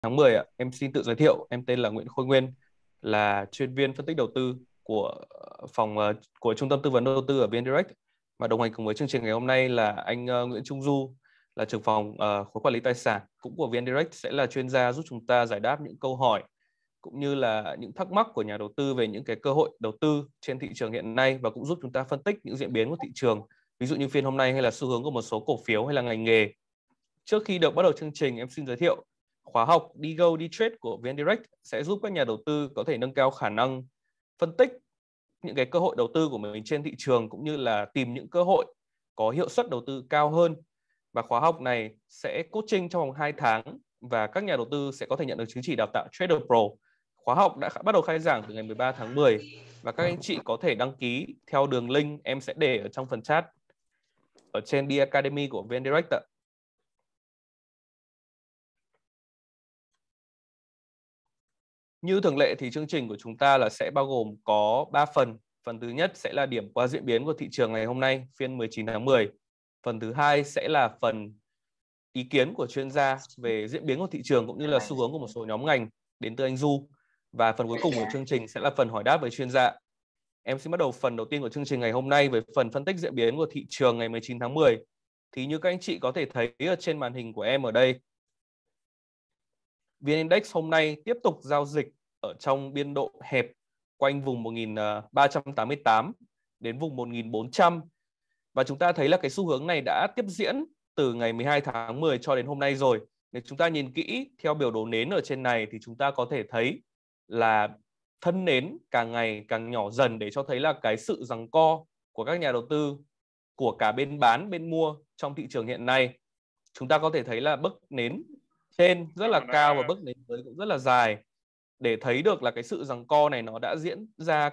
tháng 10 ạ. Em xin tự giới thiệu, em tên là Nguyễn Khôi Nguyên, là chuyên viên phân tích đầu tư của của Trung tâm Tư vấn Đầu tư ở VN Direct. Và đồng hành cùng với chương trình ngày hôm nay là anh Nguyễn Trung Du, là trưởng phòng khối quản lý tài sản cũng của VN Direct, sẽ là chuyên gia giúp chúng ta giải đáp những câu hỏi cũng như là những thắc mắc của nhà đầu tư về những cái cơ hội đầu tư trên thị trường hiện nay, và cũng giúp chúng ta phân tích những diễn biến của thị trường, ví dụ như phiên hôm nay hay là xu hướng của một số cổ phiếu hay là ngành nghề. Trước khi được bắt đầu chương trình, em xin giới thiệu khóa học Đi Trade của VN Direct sẽ giúp các nhà đầu tư có thể nâng cao khả năng phân tích những cái cơ hội đầu tư của mình trên thị trường, cũng như là tìm những cơ hội có hiệu suất đầu tư cao hơn. Và khóa học này sẽ coaching trong vòng 2 tháng và các nhà đầu tư sẽ có thể nhận được chứng chỉ đào tạo Trader Pro. Khóa học đã bắt đầu khai giảng từ ngày 13 tháng 10 và các anh chị có thể đăng ký theo đường link em sẽ để ở trong phần chat ở trên The Academy của VN Direct ạ. Như thường lệ thì chương trình của chúng ta là sẽ bao gồm có 3 phần. Phần thứ nhất sẽ là điểm qua diễn biến của thị trường ngày hôm nay, phiên 19 tháng 10. Phần thứ hai sẽ là phần ý kiến của chuyên gia về diễn biến của thị trường cũng như là xu hướng của một số nhóm ngành đến từ anh Du. Và phần cuối cùng của chương trình sẽ là phần hỏi đáp với chuyên gia. Em xin bắt đầu phần đầu tiên của chương trình ngày hôm nay với phần phân tích diễn biến của thị trường ngày 19 tháng 10. Thì như các anh chị có thể thấy ở trên màn hình của em ở đây, VN Index hôm nay tiếp tục giao dịch ở trong biên độ hẹp quanh vùng 1388 đến vùng 1400. Và chúng ta thấy là cái xu hướng này đã tiếp diễn từ ngày 12 tháng 10 cho đến hôm nay rồi. Nếu chúng ta nhìn kỹ theo biểu đồ nến ở trên này thì chúng ta có thể thấy là thân nến càng ngày càng nhỏ dần, để cho thấy là cái sự giằng co của các nhà đầu tư, của cả bên bán bên mua trong thị trường hiện nay. Chúng ta có thể thấy là bức nến trên rất là cao và bức nến dưới cũng rất là dài, để thấy được là cái sự giằng co này nó đã diễn ra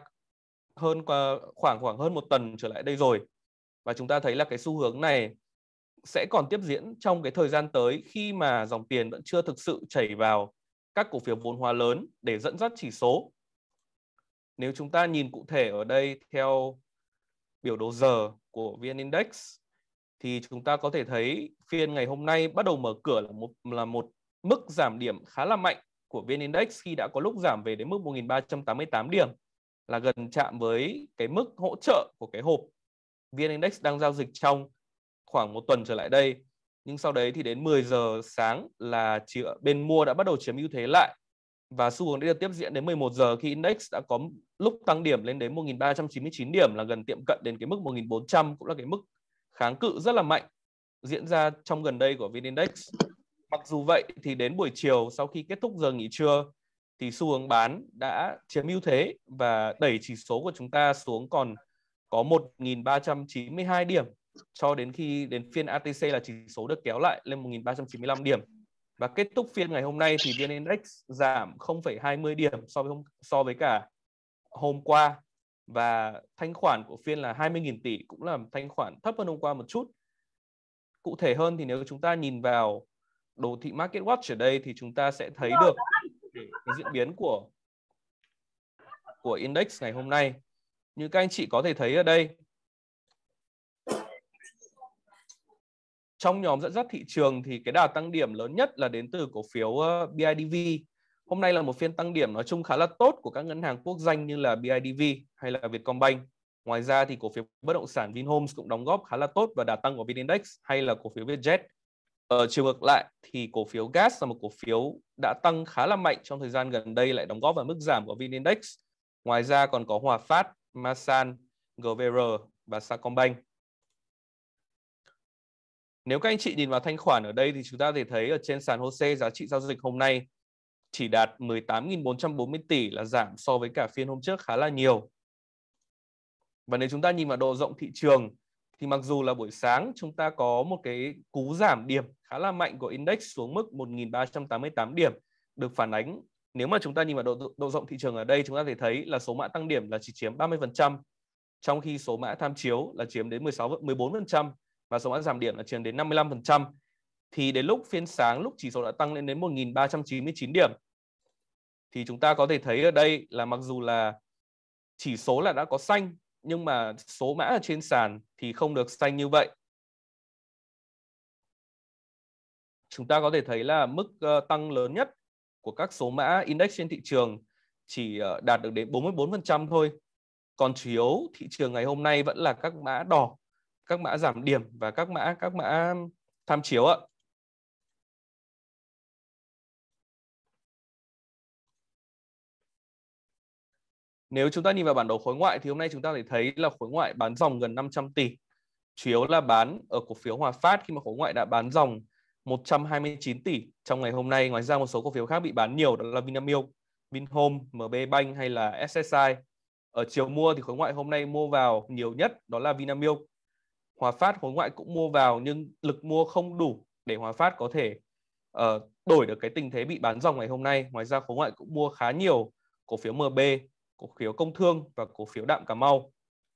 khoảng hơn một tuần trở lại đây rồi. Và chúng ta thấy là cái xu hướng này sẽ còn tiếp diễn trong cái thời gian tới, khi mà dòng tiền vẫn chưa thực sự chảy vào các cổ phiếu vốn hóa lớn để dẫn dắt chỉ số. Nếu chúng ta nhìn cụ thể ở đây theo biểu đồ giờ của VN Index thì chúng ta có thể thấy phiên ngày hôm nay bắt đầu mở cửa là một mức giảm điểm khá là mạnh của VN Index, khi đã có lúc giảm về đến mức 1388 điểm, là gần chạm với cái mức hỗ trợ của cái hộp VN Index đang giao dịch trong khoảng một tuần trở lại đây. Nhưng sau đấy thì đến 10 giờ sáng là bên mua đã bắt đầu chiếm ưu thế lại, và xu hướng đã tiếp diễn đến 11 giờ khi index đã có lúc tăng điểm lên đến 1399 điểm, là gần tiệm cận đến cái mức 1400, cũng là cái mức kháng cự rất là mạnh diễn ra trong gần đây của VN Index. Mặc dù vậy thì đến buổi chiều sau khi kết thúc giờ nghỉ trưa thì xu hướng bán đã chiếm ưu thế và đẩy chỉ số của chúng ta xuống còn có 1392 điểm, cho đến khi đến phiên ATC là chỉ số được kéo lại lên 1395 điểm. Và kết thúc phiên ngày hôm nay thì VN Index giảm 0,20 điểm so với cả hôm qua, và thanh khoản của phiên là 20.000 tỷ, cũng là thanh khoản thấp hơn hôm qua một chút. Cụ thể hơn thì nếu chúng ta nhìn vào đồ thị Market Watch ở đây thì chúng ta sẽ thấy được cái diễn biến của index ngày hôm nay. Như các anh chị có thể thấy ở đây, trong nhóm dẫn dắt thị trường thì cái đà tăng điểm lớn nhất là đến từ cổ phiếu BIDV. Hôm nay là một phiên tăng điểm nói chung khá là tốt của các ngân hàng quốc doanh như là BIDV hay là Vietcombank. Ngoài ra thì cổ phiếu bất động sản Vinhomes cũng đóng góp khá là tốt vào đà tăng của VN Index, hay là cổ phiếu Vietjet. Ở chiều ngược lại thì cổ phiếu gas là một cổ phiếu đã tăng khá là mạnh trong thời gian gần đây, lại đóng góp vào mức giảm của VN Index. Ngoài ra còn có Hòa Phát, Masan, GVR và Sacombank. Nếu các anh chị nhìn vào thanh khoản ở đây thì chúng ta có thể thấy ở trên sàn HOSE giá trị giao dịch hôm nay chỉ đạt 18.440 tỷ, là giảm so với cả phiên hôm trước khá là nhiều. Và nếu chúng ta nhìn vào độ rộng thị trường thì mặc dù là buổi sáng chúng ta có một cái cú giảm điểm khá là mạnh của index xuống mức 1.388 điểm, được phản ánh nếu mà chúng ta nhìn vào độ rộng thị trường ở đây, chúng ta thể thấy là số mã tăng điểm là chỉ chiếm 30%, trong khi số mã tham chiếu là chiếm đến 14% và số mã giảm điểm là chiếm đến 55%. Thì đến lúc phiên sáng, lúc chỉ số đã tăng lên đến 1.399 điểm, thì chúng ta có thể thấy ở đây là mặc dù là chỉ số là đã có xanh, nhưng mà số mã ở trên sàn thì không được xanh như vậy. Chúng ta có thể thấy là mức tăng lớn nhất của các số mã index trên thị trường chỉ đạt được đến 44% thôi. Còn chủ yếu thị trường ngày hôm nay vẫn là các mã đỏ, các mã giảm điểm và các mã tham chiếu ạ. Nếu chúng ta nhìn vào bản đồ khối ngoại thì hôm nay chúng ta có thể thấy là khối ngoại bán dòng gần 500 tỷ. Chủ yếu là bán ở cổ phiếu Hòa Phát khi mà khối ngoại đã bán dòng 129 tỷ trong ngày hôm nay. Ngoài ra một số cổ phiếu khác bị bán nhiều đó là Vinamilk, Vinhome, MB Bank hay là SSI. Ở chiều mua thì khối ngoại hôm nay mua vào nhiều nhất đó là Vinamilk. Hòa Phát khối ngoại cũng mua vào nhưng lực mua không đủ để Hòa Phát có thể đổi được cái tình thế bị bán dòng ngày hôm nay. Ngoài ra khối ngoại cũng mua khá nhiều cổ phiếu MB, cổ phiếu Công Thương và cổ phiếu Đạm Cà Mau.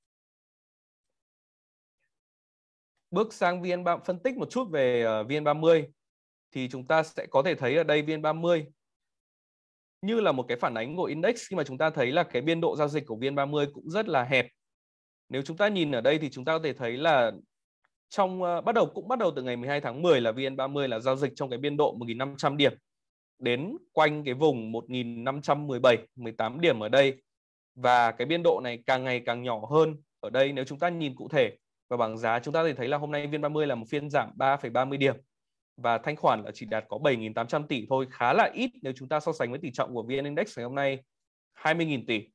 Bước sang phân tích một chút về VN30 thì chúng ta sẽ có thể thấy ở đây VN30 như là một cái phản ánh của index khi mà chúng ta thấy là cái biên độ giao dịch của VN30 cũng rất là hẹp. Nếu chúng ta nhìn ở đây thì chúng ta có thể thấy là bắt đầu từ ngày 12 tháng 10 là VN30 là giao dịch trong cái biên độ 1.500 điểm đến quanh cái vùng 1.517, 18 điểm ở đây. Và cái biên độ này càng ngày càng nhỏ hơn. Ở đây nếu chúng ta nhìn cụ thể vào bảng giá, chúng ta có thể thấy là hôm nay VN30 là một phiên giảm 3,30 điểm và thanh khoản là chỉ đạt có 7.800 tỷ thôi, khá là ít nếu chúng ta so sánh với tỷ trọng của VN Index ngày hôm nay 20.000 tỷ.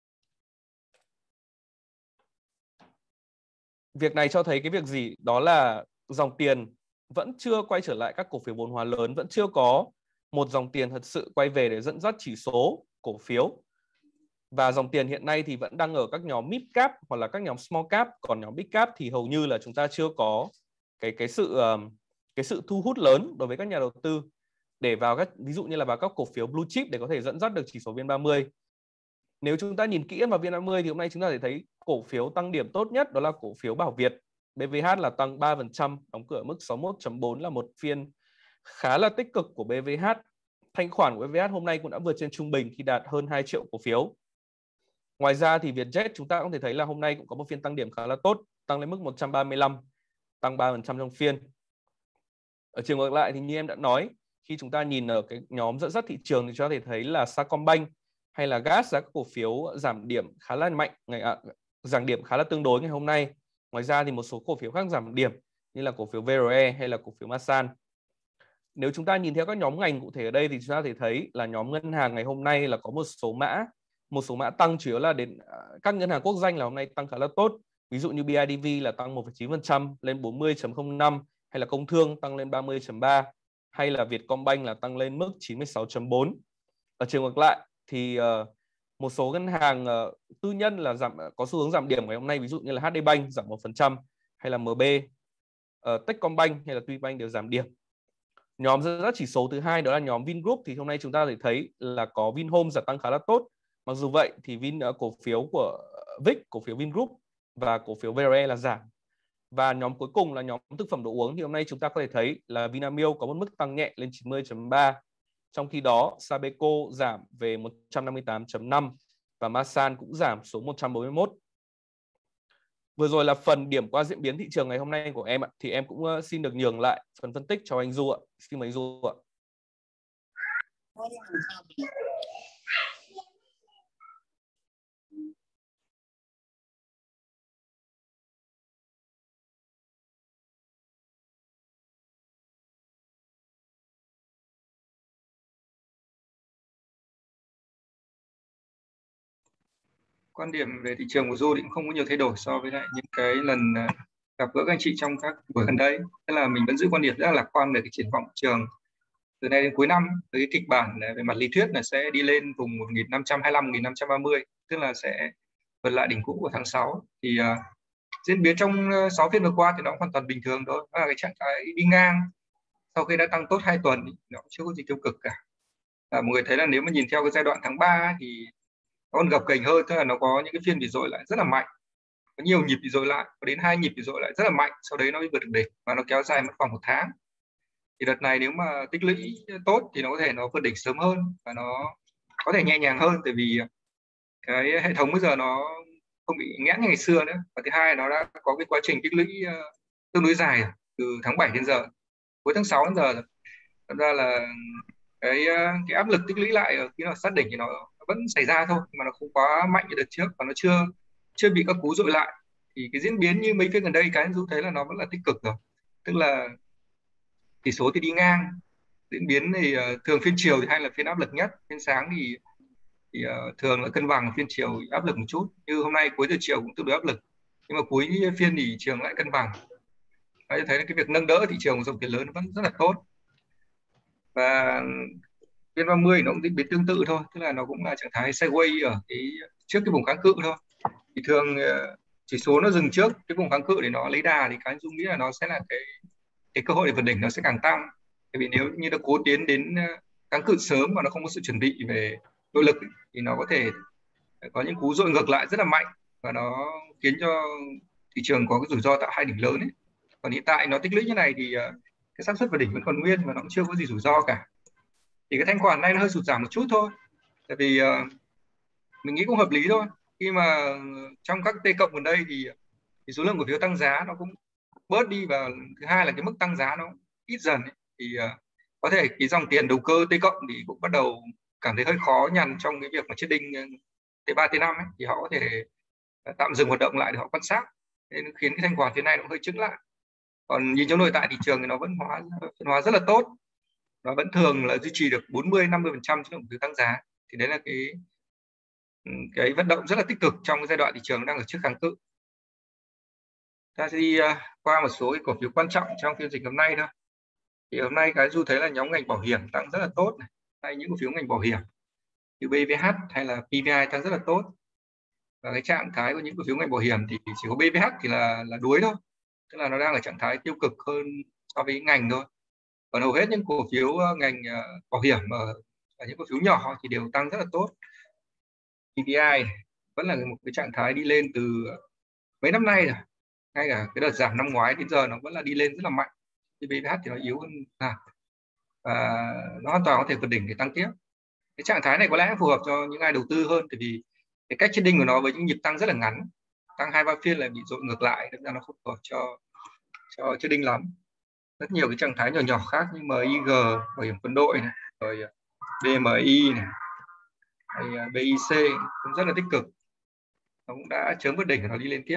Việc này cho thấy cái việc gì? Đó là dòng tiền vẫn chưa quay trở lại các cổ phiếu vốn hóa lớn, vẫn chưa có một dòng tiền thật sự quay về để dẫn dắt chỉ số cổ phiếu. Và dòng tiền hiện nay thì vẫn đang ở các nhóm mid cap hoặc là các nhóm small cap, còn nhóm big cap thì hầu như là chúng ta chưa có cái sự thu hút lớn đối với các nhà đầu tư để vào ví dụ như là vào các cổ phiếu blue chip để có thể dẫn dắt được chỉ số VN30. Nếu chúng ta nhìn kỹ vào VN30 thì hôm nay chúng ta thể thấy cổ phiếu tăng điểm tốt nhất đó là cổ phiếu Bảo Việt. BVH là tăng 3%, đóng cửa mức 61.4 là một phiên khá là tích cực của BVH. Thanh khoản của BVH hôm nay cũng đã vượt trên trung bình khi đạt hơn 2 triệu cổ phiếu. Ngoài ra thì Vietjet chúng ta cũng thể thấy là hôm nay cũng có một phiên tăng điểm khá là tốt, tăng lên mức 135, tăng 3% trong phiên. Ở chiều ngược lại thì như em đã nói, khi chúng ta nhìn ở cái nhóm dẫn dắt thị trường thì chúng ta thể thấy là Sacombank hay là GAS giá các cổ phiếu giảm điểm khá là mạnh, giảm điểm khá là tương đối ngày hôm nay. Ngoài ra thì một số cổ phiếu khác giảm điểm như là cổ phiếu VRE hay là cổ phiếu Masan. Nếu chúng ta nhìn theo các nhóm ngành cụ thể ở đây thì chúng ta thể thấy là nhóm ngân hàng ngày hôm nay là có một số mã tăng, chủ yếu là đến các ngân hàng quốc doanh là hôm nay tăng khá là tốt. Ví dụ như BIDV là tăng 1,9% lên 40.05, hay là Công Thương tăng lên 30.3, hay là Vietcombank là tăng lên mức 96.4. Ở chiều ngược lại thì một số ngân hàng tư nhân là có xu hướng giảm điểm ngày hôm nay, ví dụ như là HD Bank giảm 1%, hay là MB, Techcombank hay là Tuybank đều giảm điểm. Nhóm dẫn dắt chỉ số thứ hai đó là nhóm Vingroup thì hôm nay chúng ta thể thấy là có Vinhome giảm tăng khá là tốt. Mặc dù vậy thì cổ phiếu của VIX, cổ phiếu Vingroup và cổ phiếu VRE là giảm. Và nhóm cuối cùng là nhóm thực phẩm đồ uống thì hôm nay chúng ta có thể thấy là Vinamilk có một mức tăng nhẹ lên 90.3. Trong khi đó Sabeco giảm về 158.5 và Masan cũng giảm xuống 141. Vừa rồi là phần điểm qua diễn biến thị trường ngày hôm nay của em ạ. Thì em cũng xin được nhường lại phần phân tích cho anh Du ạ. Xin mời anh Du ạ. Quan điểm về thị trường của Du thì cũng không có nhiều thay đổi so với lại những cái lần gặp gỡ các anh chị trong các buổi gần đây. Tức là mình vẫn giữ quan điểm rất là lạc quan về cái triển vọng thị trường từ nay đến cuối năm, với cái kịch bản về mặt lý thuyết là sẽ đi lên vùng 1.525, 1.530, tức là sẽ vượt lại đỉnh cũ của tháng 6. Thì diễn biến trong 6 phiên vừa qua thì nó hoàn toàn bình thường thôi, đó là cái trạng thái đi ngang sau khi đã tăng tốt 2 tuần, nó chưa có gì tiêu cực cả. Mọi người thấy là nếu mà nhìn theo cái giai đoạn tháng 3 thì nó còn gập ghềnh hơn, tức là nó có những cái phiên bị dội lại rất là mạnh, có nhiều nhịp bị dội lại, có đến 2 nhịp bị dội lại rất là mạnh, sau đấy nó mới vượt được đỉnh và nó kéo dài mất khoảng 1 tháng. Thì đợt này nếu mà tích lũy tốt thì nó có thể nó vượt đỉnh sớm hơn và nó có thể nhẹ nhàng hơn, tại vì cái hệ thống bây giờ nó không bị nghẽn như ngày xưa nữa. Và thứ hai nó đã có cái quá trình tích lũy tương đối dài từ tháng 7 đến giờ, cuối tháng 6 đến giờ. Thật ra là cái áp lực tích lũy lại ở khi nào sát đỉnh thì nó vẫn xảy ra thôi, mà nó không quá mạnh như đợt trước và nó chưa bị các cú dội lại. Thì cái diễn biến như mấy phiên gần đây cái Du thấy là nó vẫn là tích cực rồi, tức là tỷ số thì đi ngang. Diễn biến thì thường phiên chiều thì hay là phiên áp lực nhất, phiên sáng thì thường là cân bằng, phiên chiều áp lực một chút, như hôm nay cuối giờ chiều cũng tương đối áp lực, nhưng mà cuối phiên thì trường lại cân bằng. Đấy, thấy cái việc nâng đỡ thị trường của dòng tiền lớn vẫn rất là tốt. Và phiên 30 nó cũng diễn biến tương tự thôi, tức là nó cũng là trạng thái sideways ở trước cái vùng kháng cự thôi. Thì thường chỉ số nó dừng trước cái vùng kháng cự để nó lấy đà, thì cái Dung nghĩ là nó sẽ là cái cơ hội để vượt đỉnh nó sẽ càng tăng. Bởi vì nếu như nó cố tiến đến kháng cự sớm mà nó không có sự chuẩn bị về nội lực thì nó có thể có những cú dội ngược lại rất là mạnh, và nó khiến cho thị trường có cái rủi ro tạo hai đỉnh lớn ấy. Còn hiện tại nó tích lũy như này thì cái xác suất vượt đỉnh vẫn còn nguyên và nó cũng chưa có gì rủi ro cả. Thì cái thanh khoản này nó hơi sụt giảm một chút thôi, tại vì mình nghĩ cũng hợp lý thôi. Khi mà trong các T cộng gần đây thì số lượng cổ phiếu tăng giá nó cũng bớt đi, và thứ hai là cái mức tăng giá nó ít dần ấy. Thì có thể cái dòng tiền đầu cơ T cộng thì cũng bắt đầu cảm thấy hơi khó nhằn trong cái việc mà chết đinh T3 T5 ấy, thì họ có thể tạm dừng hoạt động lại để họ quan sát, nên khiến cái thanh khoản phía này nó hơi chững lại. Còn nhìn trong nội tại thị trường thì nó vẫn phân hóa rất là tốt, nó vẫn thường là duy trì được 40-50% số lượng cổ phiếu tăng giá. Thì đấy là cái vận động rất là tích cực trong cái giai đoạn thị trường đang ở trước kháng cự. Ta sẽ đi qua một số cái cổ phiếu quan trọng trong phiên dịch hôm nay thôi. Thì hôm nay cái Du thấy là nhóm ngành bảo hiểm tăng rất là tốt này, hay những cổ phiếu ngành bảo hiểm như BVH hay là PVI tăng rất là tốt. Và cái trạng thái của những cổ phiếu ngành bảo hiểm thì chỉ có BVH thì là đuối thôi, tức là nó đang ở trạng thái tiêu cực hơn so với ngành thôi. Còn hầu hết những cổ phiếu ngành bảo hiểm ở những cổ phiếu nhỏ thì đều tăng rất là tốt. PVI vẫn là một cái trạng thái đi lên từ mấy năm nay rồi, ngay cả cái đợt giảm năm ngoái đến giờ nó vẫn là đi lên rất là mạnh. Thì BVH thì nó yếu hơn và nó hoàn toàn có thể vượt đỉnh để tăng tiếp. Cái trạng thái này có lẽ phù hợp cho những ai đầu tư hơn, tại vì cái cách trading của nó với những nhịp tăng rất là ngắn, tăng 2-3 phiên là bị dội ngược lại, nên ra nó không phù hợp cho trading lắm. Rất nhiều cái trạng thái nhỏ nhỏ khác như MIG, bảo hiểm quân đội này, rồi BMI này, hay BIC cũng rất là tích cực, nó cũng đã chớm vượt đỉnh và nó đi lên tiếp.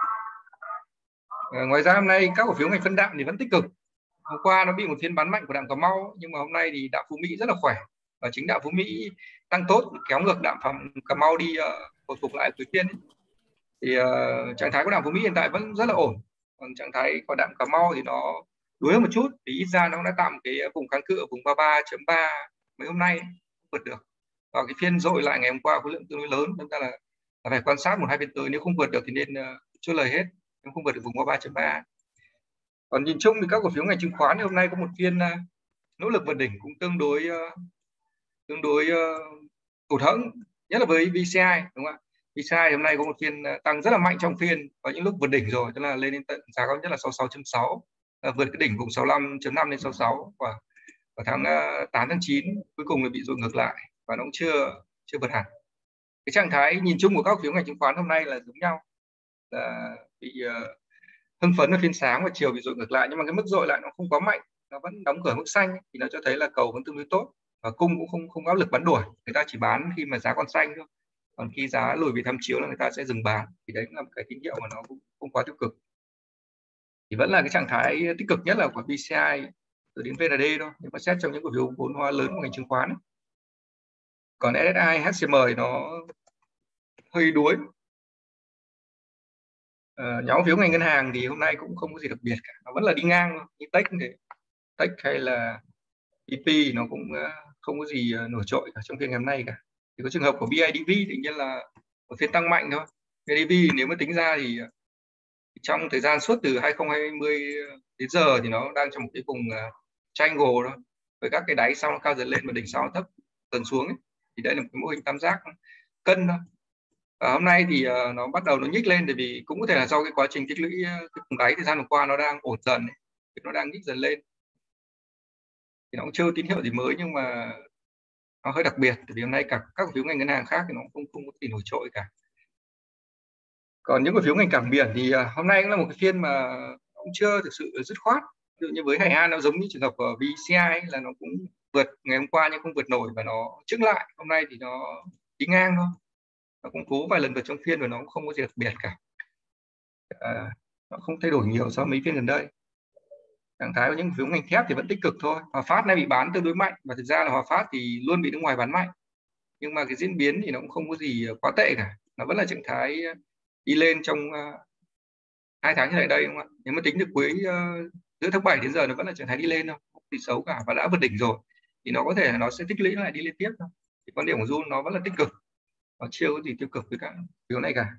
Ngoài ra hôm nay các cổ phiếu ngành phân đạm thì vẫn tích cực. Hôm qua nó bị một phiên bán mạnh của đạm Cà Mau, nhưng mà hôm nay thì đạm Phú Mỹ rất là khỏe, và chính đạm Phú Mỹ tăng tốt kéo ngược đạm Cà Mau đi hồi phục lại cuối phiên ấy. Thì trạng thái của đạm Phú Mỹ hiện tại vẫn rất là ổn, còn trạng thái của đạm Cà Mau thì nó đuối hơn một chút, vì ít ra nó cũng đã tạo một cái vùng kháng cự ở vùng 33.3 mấy hôm nay vượt được. Và cái phiên dội lại ngày hôm qua khối lượng tương đối lớn, nên là phải quan sát 1-2 phiên tới, nếu không vượt được thì nên chốt lời hết, nếu không vượt được vùng 33.3. Còn nhìn chung thì các cổ phiếu ngành chứng khoán thì hôm nay có một phiên nỗ lực vượt đỉnh cũng tương đối tụt hẫng, nhất là với VCI, đúng không ạ? VCI hôm nay có một phiên tăng rất là mạnh trong phiên, có những lúc vượt đỉnh rồi, tức là lên đến tận giá cao nhất là 66.6, vượt cái đỉnh vùng 65.5 lên 66 vào tháng 8 tháng 9, cuối cùng là bị dội ngược lại và nó cũng chưa vượt hẳn. Cái trạng thái nhìn chung của các cổ phiếu ngành chứng khoán hôm nay là giống nhau, là bị hưng phấn ở phiên sáng và chiều bị dội ngược lại, nhưng mà cái mức dội lại nó không quá mạnh, nó vẫn đóng cửa mức xanh ấy, thì nó cho thấy là cầu vẫn tương đối tốt và cung cũng không áp lực bán đuổi, người ta chỉ bán khi mà giá còn xanh thôi, còn khi giá lùi về tham chiếu là người ta sẽ dừng bán, thì đấy cũng là một cái tín hiệu mà nó cũng không quá tiêu cực. Thì vẫn là cái trạng thái tích cực nhất là của VCI từ đến VND thôi, nếu mà xét trong những cổ phiếu vốn hóa lớn của ngành chứng khoán ấy. Còn SSI, HCM thì nó hơi đuối. Nhóm phiếu ngành ngân hàng thì hôm nay cũng không có gì đặc biệt cả, nó vẫn là đi ngang thôi. Như Tech hay là EP nó cũng không có gì nổi trội cả trong phiên ngày hôm nay cả. Thì có trường hợp của BIDV tự nhiên là một phiên tăng mạnh thôi. BIDV nếu mà tính ra thì trong thời gian suốt từ 2020 đến giờ thì nó đang trong một cái vùng triangle thôi, với các cái đáy sau nó cao dần lên và đỉnh sau thấp dần xuống ấy. Thì đây là một cái mô hình tam giác cân thôi. Và hôm nay thì nó bắt đầu nó nhích lên, tại vì cũng có thể là do cái quá trình tích lũy cái vùng đáy thời gian vừa qua nó đang ổn dần ấy. Nó đang nhích dần lên, thì nó cũng chưa tín hiệu gì mới, nhưng mà nó hơi đặc biệt, vì hôm nay các cổ phiếu ngành ngân hàng khác thì nó không có gì nổi trội cả. Còn những cổ phiếu ngành cảng biển thì hôm nay cũng là một cái phiên mà cũng chưa thực sự dứt khoát. Ví dụ như với Hải An nó giống như trường hợp của VCI là nó cũng vượt ngày hôm qua nhưng không vượt nổi và nó chững lại. Hôm nay thì nó đi ngang thôi, nó cũng cố vài lần vượt trong phiên và nó cũng không có gì đặc biệt cả. Nó không thay đổi nhiều so với mấy phiên gần đây. Trạng thái của những phiếu ngành thép thì vẫn tích cực thôi. Hòa Phát nay bị bán tương đối mạnh và thực ra là Hòa Phát thì luôn bị nước ngoài bán mạnh, nhưng mà cái diễn biến thì nó cũng không có gì quá tệ cả, nó vẫn là trạng thái đi lên trong 2 tháng trở lại đây, đúng không ạ? Nếu mà tính từ giữa tháng 7 đến giờ nó vẫn là trạng thái đi lên thôi, không gì xấu cả và đã vượt đỉnh rồi thì nó có thể là nó sẽ tích lũy lại đi lên tiếp thôi. Thì quan điểm của Du nó vẫn là tích cực, nó chưa có gì tiêu cực với các phiếu này cả.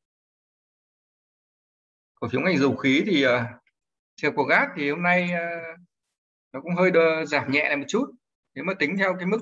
Cổ phiếu ngành dầu khí thì trường của gas thì hôm nay nó cũng hơi giảm nhẹ lại một chút. Nếu mà tính theo cái mức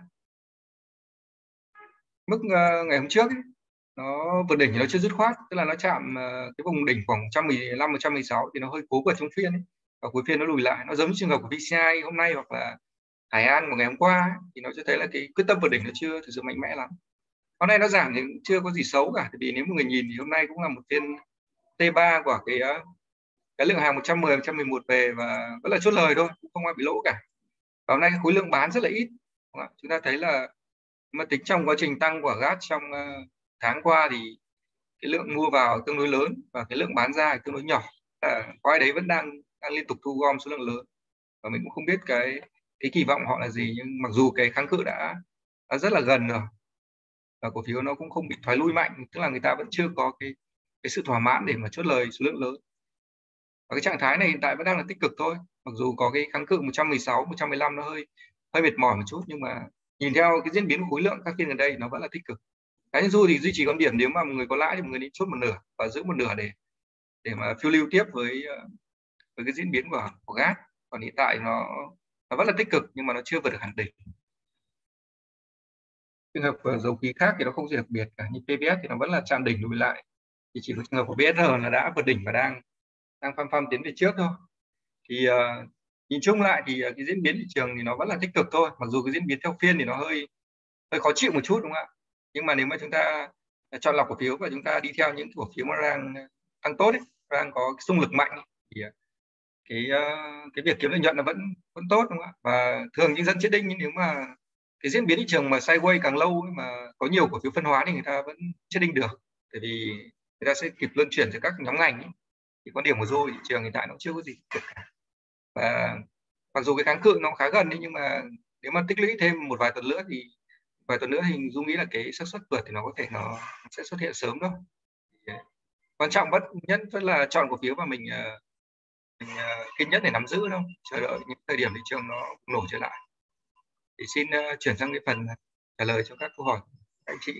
ngày hôm trước ấy, nó vượt đỉnh thì nó chưa dứt khoát, tức là nó chạm cái vùng đỉnh khoảng 115 116 thì nó hơi cố vượt trong phiên ấy. Và cuối phiên nó lùi lại, nó giống như trường hợp của VCI hôm nay hoặc là Hải An của ngày hôm qua ấy, thì nó cho thấy là cái quyết tâm vượt đỉnh nó chưa thực sự mạnh mẽ lắm. Hôm nay nó giảm thì cũng chưa có gì xấu cả, vì nếu một người nhìn thì hôm nay cũng là một phiên T3 của cái lượng hàng 110 111 về và vẫn là chốt lời thôi, cũng không ai bị lỗ cả. Và hôm nay cái khối lượng bán rất là ít. Chúng ta thấy là mà tính trong quá trình tăng của gas trong tháng qua thì cái lượng mua vào tương đối lớn và cái lượng bán ra thì tương đối nhỏ. Quái đấy vẫn đang liên tục thu gom số lượng lớn và mình cũng không biết cái kỳ vọng họ là gì, nhưng mặc dù cái kháng cự đã rất là gần rồi và cổ phiếu nó cũng không bị thoái lui mạnh, tức là người ta vẫn chưa có cái sự thỏa mãn để mà chốt lời số lượng lớn. Và cái trạng thái này hiện tại vẫn đang là tích cực thôi, mặc dù có cái kháng cự 116 115 nó hơi mệt mỏi một chút, nhưng mà nhìn theo cái diễn biến của khối lượng các phiên gần đây nó vẫn là tích cực. Cá nhân Du thì duy trì quan điểm nếu mà một người có lãi thì một người nên chốt một nửa và giữ một nửa để mà phiêu lưu tiếp với cái diễn biến của gas. Còn hiện tại nó vẫn là tích cực nhưng mà nó chưa vượt được hẳn đỉnh. Trường hợp dầu khí khác thì nó không gì đặc biệt cả, như PVS thì nó vẫn là chạm đỉnh lùi lại, thì chỉ có trường hợp của BSR là đã vượt đỉnh và đang phăm tiến về trước thôi. Thì nhìn chung lại thì cái diễn biến thị trường thì nó vẫn là tích cực thôi, mặc dù cái diễn biến theo phiên thì nó hơi khó chịu một chút, đúng không ạ? Nhưng mà nếu mà chúng ta chọn lọc cổ phiếu và chúng ta đi theo những cổ phiếu mà đang tăng tốt ấy, đang có xung lực mạnh thì cái việc kiếm lợi nhuận là vẫn tốt, đúng không ạ? Và thường những dẫn chết đinh, nhưng nếu mà cái diễn biến thị trường mà sideways càng lâu ấy, mà có nhiều cổ phiếu phân hóa thì người ta vẫn chết đinh được, bởi vì người ta sẽ kịp luân chuyển từ các nhóm ngành ấy. Thì quan điểm của Du thị trường hiện tại nó chưa có gì cả. Và mặc dù cái kháng cự nó khá gần ấy, nhưng mà nếu mà tích lũy thêm một vài tuần nữa thì Du nghĩ là cái xác suất vượt thì nó có thể nó sẽ xuất hiện sớm thôi. Quan trọng nhất vẫn là chọn cổ phiếu mà mình kiên nhẫn để nắm giữ đâu, chờ đợi những thời điểm thị trường nó nổ trở lại. Thì xin chuyển sang cái phần trả lời cho các câu hỏi của anh chị.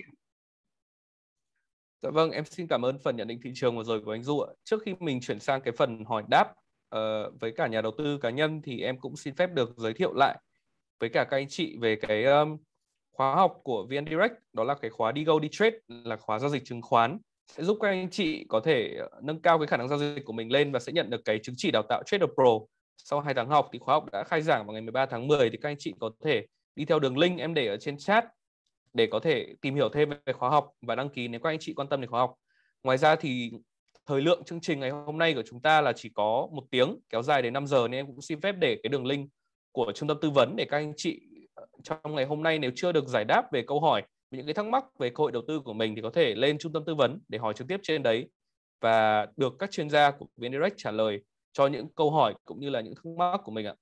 Dạ vâng, em xin cảm ơn phần nhận định thị trường vừa rồi của anh Du ạ. Trước khi mình chuyển sang cái phần hỏi đáp với cả nhà đầu tư cá nhân thì em cũng xin phép được giới thiệu lại với cả các anh chị về cái khóa học của VN Direct, đó là cái khóa Đi Go Đi Trade, là khóa giao dịch chứng khoán, sẽ giúp các anh chị có thể nâng cao cái khả năng giao dịch của mình lên và sẽ nhận được cái chứng chỉ đào tạo Trader Pro. Sau 2 tháng học thì khóa học đã khai giảng vào ngày 13 tháng 10 thì các anh chị có thể đi theo đường link em để ở trên chat để có thể tìm hiểu thêm về khóa học và đăng ký nếu các anh chị quan tâm đến khóa học. Ngoài ra thì thời lượng chương trình ngày hôm nay của chúng ta là chỉ có 1 tiếng, kéo dài đến 5 giờ, nên em cũng xin phép để cái đường link của trung tâm tư vấn để các anh chị trong ngày hôm nay nếu chưa được giải đáp về câu hỏi, những cái thắc mắc về cơ hội đầu tư của mình thì có thể lên trung tâm tư vấn để hỏi trực tiếp trên đấy và được các chuyên gia của VN Direct trả lời cho những câu hỏi cũng như là những thắc mắc của mình ạ.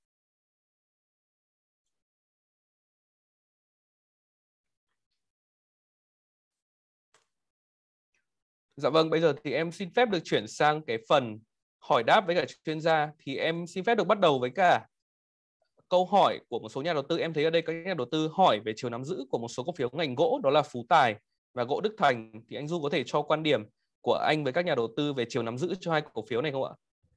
Dạ vâng, bây giờ thì em xin phép được chuyển sang cái phần hỏi đáp với cả chuyên gia. Thì em xin phép được bắt đầu với cả câu hỏi của một số nhà đầu tư. Em thấy ở đây các nhà đầu tư hỏi về chiều nắm giữ của một số cổ phiếu ngành gỗ, đó là Phú Tài và Gỗ Đức Thành. Thì anh Du có thể cho quan điểm của anh với các nhà đầu tư về chiều nắm giữ cho hai cổ phiếu này không ạ?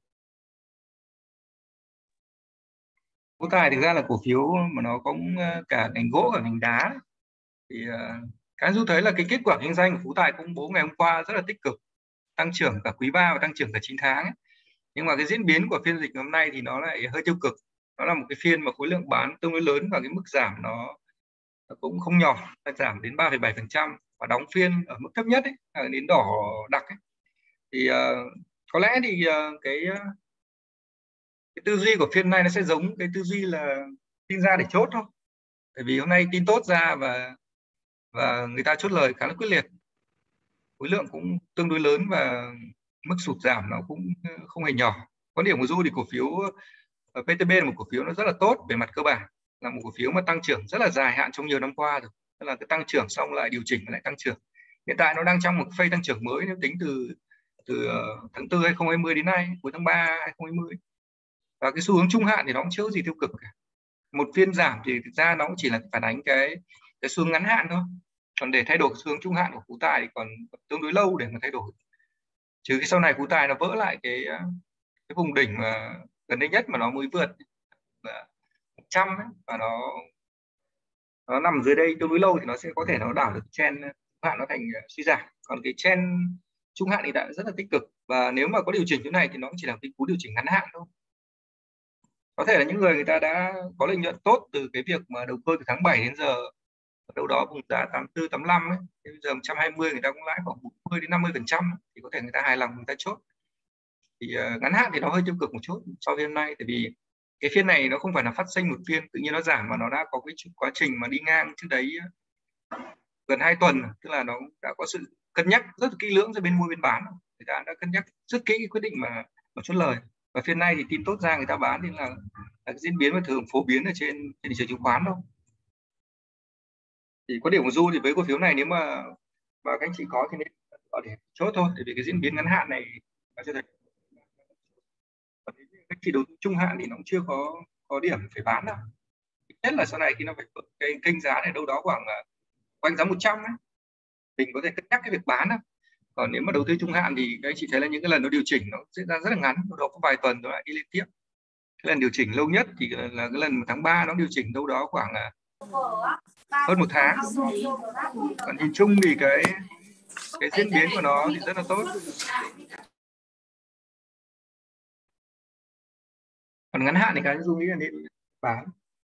Phú Tài thực ra là cổ phiếu mà nó có cả ngành gỗ cả ngành đá. Thì cá Du thấy là cái kết quả kinh doanh của Phú Tài công bố ngày hôm qua rất là tích cực, tăng trưởng cả quý 3 và tăng trưởng cả 9 tháng ấy. Nhưng mà cái diễn biến của phiên dịch hôm nay thì nó lại hơi tiêu cực. Nó là một cái phiên mà khối lượng bán tương đối lớn và cái mức giảm nó cũng không nhỏ, giảm đến 3,7% và đóng phiên ở mức thấp nhất ấy, đến đỏ đặc ấy. Thì có lẽ thì cái tư duy của phiên này nó sẽ giống cái tư duy là tin ra để chốt thôi. Bởi vì hôm nay tin tốt ra và người ta chốt lời khá là quyết liệt, khối lượng cũng tương đối lớn và mức sụt giảm nó cũng không hề nhỏ. Quan điểm của Du thì cổ phiếu PTB là một cổ phiếu nó rất là tốt về mặt cơ bản, là một cổ phiếu mà tăng trưởng rất là dài hạn trong nhiều năm qua rồi, tức là cái tăng trưởng xong lại điều chỉnh lại tăng trưởng. Hiện tại nó đang trong một phase tăng trưởng mới nếu tính từ tháng 4 2020 đến nay, cuối tháng 3 2020. Và cái xu hướng trung hạn thì nó cũng chưa có gì tiêu cực cả. Một phiên giảm thì thực ra nó cũng chỉ là phản ánh cái xu hướng ngắn hạn thôi. Còn để thay đổi xu hướng trung hạn của Phú Tài thì còn tương đối lâu để mà thay đổi. Trừ cái sau này Phú Tài nó vỡ lại cái vùng đỉnh mà gần đây nhất mà nó mới vượt 100 ấy, và nó nằm dưới đây tương đối lâu thì nó sẽ có thể nó đảo được trend trung hạn nó thành suy giảm. Còn cái trend trung hạn thì đã rất là tích cực, và nếu mà có điều chỉnh như này thì nó cũng chỉ là cái cú điều chỉnh ngắn hạn thôi. Có thể là những người ta đã có lợi nhuận tốt từ cái việc mà đầu cơ từ tháng 7 đến giờ đâu đó vùng giá 84 85 ấy, bây giờ 120 người ta cũng lãi khoảng 40 đến 50%, thì có thể người ta hài lòng người ta chốt. Thì ngắn hạn thì nó hơi tiêu cực một chút so với hôm nay, tại vì cái phiên này nó không phải là phát sinh một phiên tự nhiên nó giảm, mà nó đã có cái quá trình mà đi ngang trước đấy gần 2 tuần, tức là nó đã có sự cân nhắc rất là kỹ lưỡng giữa bên mua bên bán, người ta đã cân nhắc rất kỹ cái quyết định mà chốt lời. Và phiên này thì tin tốt ra người ta bán thì là cái diễn biến mà thường phổ biến ở trên thị trường chứng khoán thôi. Thì có điểm của Du thì với cổ phiếu này nếu mà các anh chị có thì nên có để chốt thôi, bởi vì cái diễn biến ngắn hạn này nó sẽ thấy. Còn các chị đầu tư trung hạn thì nó cũng chưa có điểm phải bán đâu. Nhất là sau này khi nó phải cái kênh giá này đâu đó khoảng quanh giá 100 ấy, mình có thể cân nhắc cái việc bán đâu. Còn nếu mà đầu tư trung hạn thì các anh chị thấy là những cái lần nó điều chỉnh nó diễn ra rất là ngắn, đâu đó có vài tuần nó lại đi lên tiếp. Cái lần điều chỉnh lâu nhất thì là cái lần tháng 3 nó điều chỉnh đâu đó khoảng hơn 1 tháng. Còn nhìn chung thì cái diễn biến của nó thì rất là tốt. Còn ngắn hạn thì cái Du nghĩ là nên bán.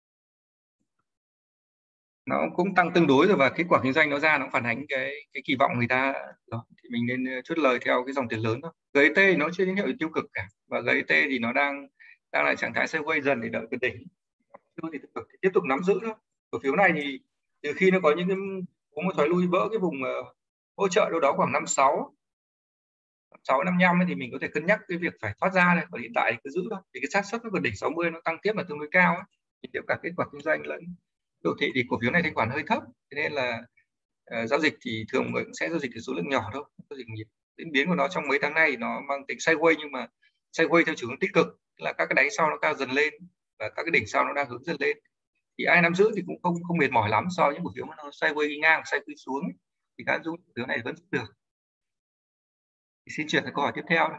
Nó cũng tăng tương đối rồi, và kết quả kinh doanh nó ra nó phản ánh cái kỳ vọng người ta rồi, thì mình nên chốt lời theo cái dòng tiền lớn thôi. GT nó chưa tín hiệu tiêu cực cả, và GT thì nó đang lại trạng thái sideways dần để đợi vượt đỉnh. Thì tiếp tục nắm giữ thôi. Cổ phiếu này thì từ khi nó có những có một thoái lui vỡ cái vùng hỗ trợ đâu đó khoảng 56 55 ấy, thì mình có thể cân nhắc cái việc phải thoát ra này. Còn hiện tại thì cứ giữ thôi, vì cái xác suất nó vượt đỉnh 60 nó tăng tiếp là tương đối cao ấy. Thì tiếp cả kết quả kinh doanh lẫn đồ thị thì cổ phiếu này thanh khoản hơi thấp, thế nên là giao dịch thì thường người cũng sẽ giao dịch với số lượng nhỏ thôi, giao dịch nhiều. Diễn biến của nó trong mấy tháng nay nó mang tính sideways, nhưng mà sideways theo chiều hướng tích cực, tức là các cái đáy sau nó cao dần lên và các cái đỉnh sau nó đang hướng dần lên. Thì ai nắm giữ thì cũng không mệt mỏi lắm so với những cổ phiếu mà nó sideways đi ngang, sideways xuống ấy. Thì các cổ phiếu này vẫn được. Thì xin chuyển sang câu hỏi tiếp theo.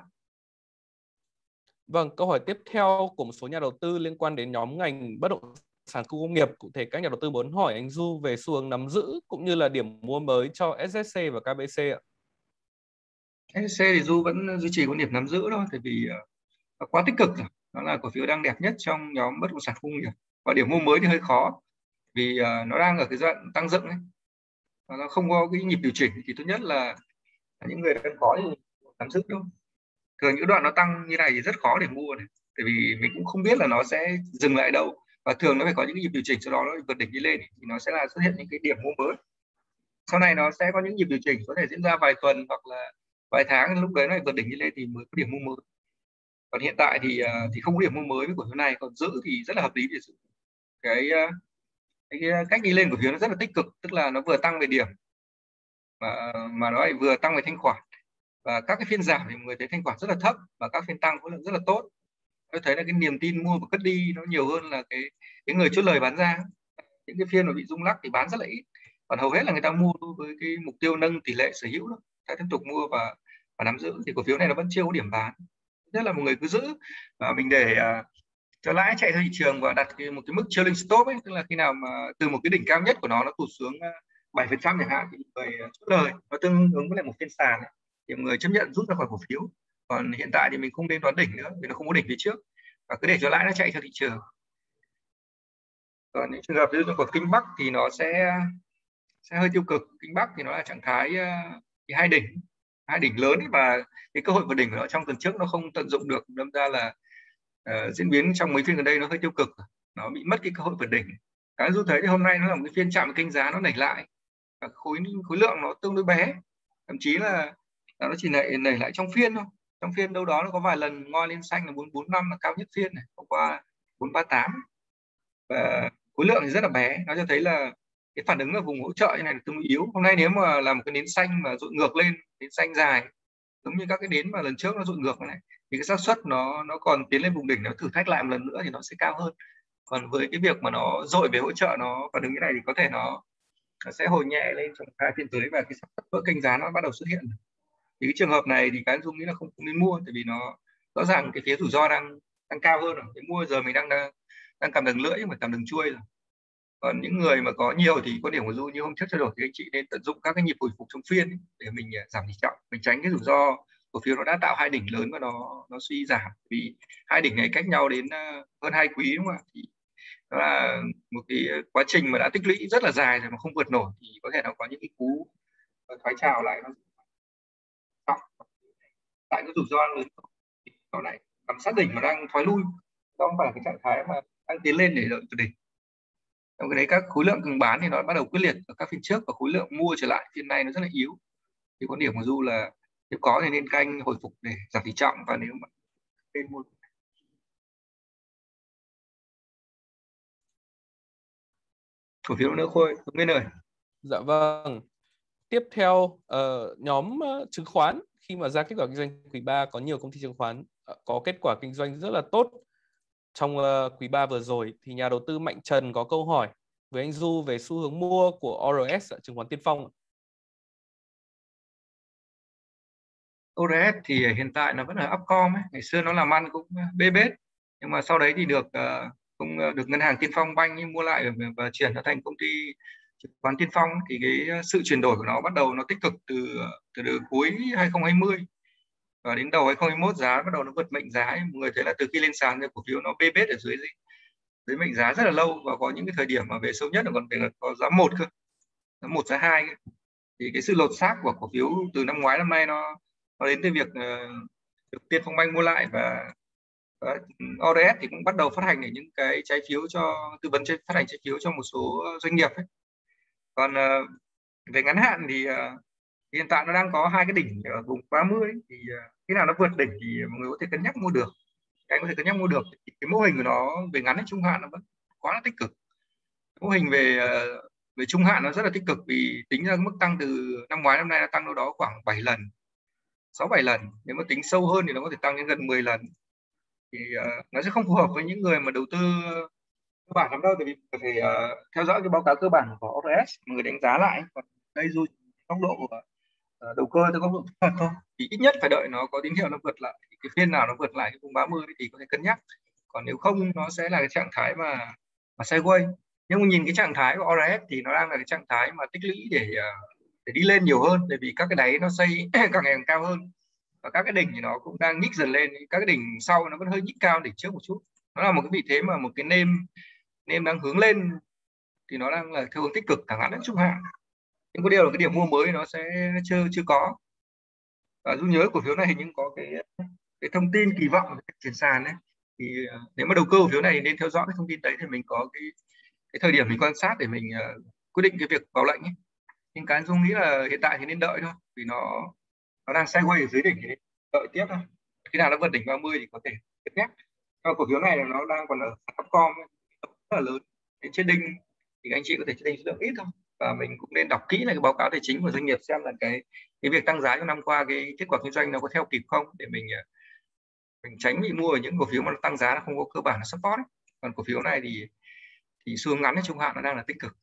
Vâng, câu hỏi tiếp theo của một số nhà đầu tư liên quan đến nhóm ngành bất động sản khu công nghiệp. Cụ thể các nhà đầu tư muốn hỏi anh Du về xu hướng nắm giữ cũng như là điểm mua mới cho SSC và KBC ạ. SSC thì Du vẫn duy trì quan điểm nắm giữ thôi, tại vì nó quá tích cực rồi. Nó là cổ phiếu đang đẹp nhất trong nhóm bất động sản khu công nghiệp. Và điểm mua mới thì hơi khó, vì nó đang ở cái giai đoạn tăng dựng ấy, nó không có cái nhịp điều chỉnh. Thì tốt nhất là những người đang có thì nắm giữ thôi. Thường những đoạn nó tăng như này thì rất khó để mua này, tại vì mình cũng không biết là nó sẽ dừng lại đâu, và thường nó phải có những cái nhịp điều chỉnh, sau đó nó vượt đỉnh đi lên thì nó sẽ là xuất hiện những cái điểm mua mới. Sau này nó sẽ có những nhịp điều chỉnh có thể diễn ra vài tuần hoặc là vài tháng, lúc đấy nó vượt đỉnh đi lên thì mới có điểm mua mới. Còn hiện tại thì không có điểm mua mới với cổ phiếu này, còn giữ thì rất là hợp lý để giữ. Cái cách đi lên của phiếu nó rất là tích cực, tức là nó vừa tăng về điểm mà nó lại vừa tăng về thanh khoản, và các cái phiên giảm thì mọi người thấy thanh khoản rất là thấp, và các phiên tăng khối lượng rất là tốt. Tôi thấy là cái niềm tin mua và cất đi nó nhiều hơn là cái người chốt lời bán ra. Những cái phiên mà bị rung lắc thì bán rất là ít, còn hầu hết là người ta mua với cái mục tiêu nâng tỷ lệ sở hữu đó, ta tiếp tục mua và nắm giữ. Thì cổ phiếu này nó vẫn chưa có điểm bán, rất là mọi người cứ giữ và mình để cho lãi chạy theo thị trường, và đặt một cái mức trailing stop ấy, tức là khi nào mà từ một cái đỉnh cao nhất của nó tụt xuống 7% chẳng hạn, thì người chốt lời nó tương ứng với lại một phiên sàn ấy, thì mọi người chấp nhận rút ra khỏi cổ phiếu. Còn hiện tại thì mình không nên đoán đỉnh nữa vì nó không có đỉnh phía trước, và cứ để cho lãi nó chạy theo thị trường. Còn những trường hợp ví dụ của Kinh Bắc thì nó sẽ hơi tiêu cực. Kinh Bắc thì nó là trạng thái hai đỉnh lớn ấy, và cái cơ hội vượt đỉnh của nó trong tuần trước nó không tận dụng được, đâm ra là diễn biến trong mấy phiên gần đây nó hơi tiêu cực. nó bị mất cái cơ hội vượt đỉnh. Cái Du thấy thì hôm nay nó là một cái phiên chạm kênh giá nó nảy lại, và khối lượng nó tương đối bé, thậm chí là nó chỉ nảy lại trong phiên thôi. Trong phiên đâu đó nó có vài lần ngoi lên xanh là 445 là cao nhất phiên này, hôm qua 438, và khối lượng thì rất là bé. Nó cho thấy là cái phản ứng ở vùng hỗ trợ như này là tương đối yếu. Hôm nay nếu mà là một cái nến xanh mà dội ngược lên, nến xanh dài giống như các cái nến mà lần trước nó dội ngược này, thì cái xác suất nó còn tiến lên vùng đỉnh, nó thử thách lại một lần nữa thì nó sẽ cao hơn. Còn với cái việc mà nó dội về hỗ trợ, nó phản ứng cái này thì có thể nó sẽ hồi nhẹ lên trong hai phiên tới, và cái xác suất vỡ kênh giá nó bắt đầu xuất hiện. Thì cái trường hợp này thì cái Dung nghĩ là không nên mua, tại vì nó rõ ràng cái phía rủi ro đang cao hơn rồi. Cái mua giờ mình đang cầm đằng lưỡi nhưng mà cầm đằng chuôi rồi. Còn những người mà có nhiều thì quan điểm của Du như hôm trước trao đổi thì anh chị nên tận dụng các cái nhịp hồi phục trong phiên để mình giảm tỷ trọng, mình tránh cái rủi ro cổ phiếu nó đã tạo hai đỉnh lớn và nó suy giảm. Vì hai đỉnh này cách nhau đến hơn 2 quý, đúng không ạ? Thì đó là một cái quá trình mà đã tích lũy rất là dài rồi mà không vượt nổi, thì có thể nó có những cái cú thoái chào lại, nó tại cái rủi ro lớn nó lại nằm sát đỉnh mà đang thoái lui, đó không phải là cái trạng thái mà đang tiến lên để đợi từ đỉnh. Trong cái đấy các khối lượng cường bán thì nó bắt đầu quyết liệt ở các phiên trước, và khối lượng mua trở lại phiên này nó rất là yếu. Thì quan điểm của Du là nếu có thì nên canh hồi phục để giảm tỷ trọng, và nếu mà nên mua. Cổ phiếu nữa Khôi, không biết ơi. Dạ vâng. Tiếp theo nhóm chứng khoán, khi mà ra kết quả kinh doanh quý 3 có nhiều công ty chứng khoán có kết quả kinh doanh rất là tốt trong quý 3 vừa rồi, thì nhà đầu tư Mạnh Trần có câu hỏi với anh Du về xu hướng mua của ORS, chứng khoán Tiên Phong. ORS thì hiện tại nó vẫn là Upcom ấy. Ngày xưa nó làm ăn cũng bê bết, nhưng mà sau đấy thì được được ngân hàng Tiên Phong Banh mua lại và chuyển nó thành công ty chứng khoán Tiên Phong. Thì cái sự chuyển đổi của nó bắt đầu nó tích cực từ cuối 2020, và đến đầu 2021 giá bắt đầu nó vượt mệnh giá. Mọi người thấy là từ khi lên sàn thì cổ phiếu nó bê bết ở dưới mệnh giá rất là lâu, và có những cái thời điểm mà về sâu nhất là còn phải là có giá 1 cơ, giá 1 giá 2 cơ. Thì cái sự lột xác của cổ phiếu từ năm ngoái năm nay nó đến từ việc được Tiên Phong Banh mua lại, và ODS thì cũng bắt đầu phát hành những cái trái phiếu cho tư vấn phát hành trái phiếu cho một số doanh nghiệp ấy. Còn về ngắn hạn thì hiện tại nó đang có hai cái đỉnh ở vùng 30, thì khi nào nó vượt đỉnh thì mọi người có thể cân nhắc mua được. Cái có thể cân nhắc mua được cái mô hình của nó về ngắn hay trung hạn nó vẫn quá là tích cực. Mô hình về trung hạn nó rất là tích cực, vì tính ra mức tăng từ năm ngoái năm nay nó tăng đâu đó khoảng 7 lần, 6-7 lần. Nếu mà tính sâu hơn thì nó có thể tăng đến gần 10 lần. Thì nó sẽ không phù hợp với những người mà đầu tư cơ bản lắm đâu, tại vì phải theo dõi cái báo cáo cơ bản của ORS, người đánh giá lại. Còn đây dù góc độ đầu cơ từ góc độ kỹ thuật thôi, thì ít nhất phải đợi nó có tín hiệu nó vượt lại cái phiên nào nó vượt lại cái vùng 30 thì có thể cân nhắc. Còn nếu không, nó sẽ là cái trạng thái mà sideways. Nhưng mà nhìn cái trạng thái của ORS thì nó đang là cái trạng thái mà tích lũy để đi lên nhiều hơn, bởi vì các cái đáy nó xây càng ngày càng cao hơn, và các cái đỉnh thì nó cũng đang nhích dần lên. Các cái đỉnh sau nó vẫn hơi nhích cao đỉnh trước một chút. Nó là một cái vị thế mà một cái nêm đang hướng lên, thì nó đang là theo hướng tích cực cả ngắn lẫn trung hạn. Nhưng có điều là cái điểm mua mới nó sẽ chưa có. Và Du nhớ cổ phiếu này hình như có cái thông tin kỳ vọng chuyển sàn đấy, thì nếu mà đầu cơ cổ phiếu này nên theo dõi cái thông tin đấy, thì mình có cái thời điểm mình quan sát để mình quyết định cái việc vào lệnh ấy. Nhưng cái Du nghĩ là hiện tại thì nên đợi thôi, vì nó đang sideways ở dưới đỉnh thì đợi tiếp thôi. Khi nào nó vượt đỉnh 30 thì có thể cân nhắc. Còn cổ phiếu này nó đang còn ở Upcom rất là lớn, đến trên đinh thì anh chị có thể trên đinh số lượng ít thôi, và mình cũng nên đọc kỹ lại cái báo cáo tài chính của doanh nghiệp xem là cái việc tăng giá trong năm qua cái kết quả kinh doanh nó có theo kịp không, để mình tránh bị mua ở những cổ phiếu mà nó tăng giá nó không có cơ bản là support ấy. Còn cổ phiếu này thì xu hướng ngắn hay trung hạn nó đang là tích cực.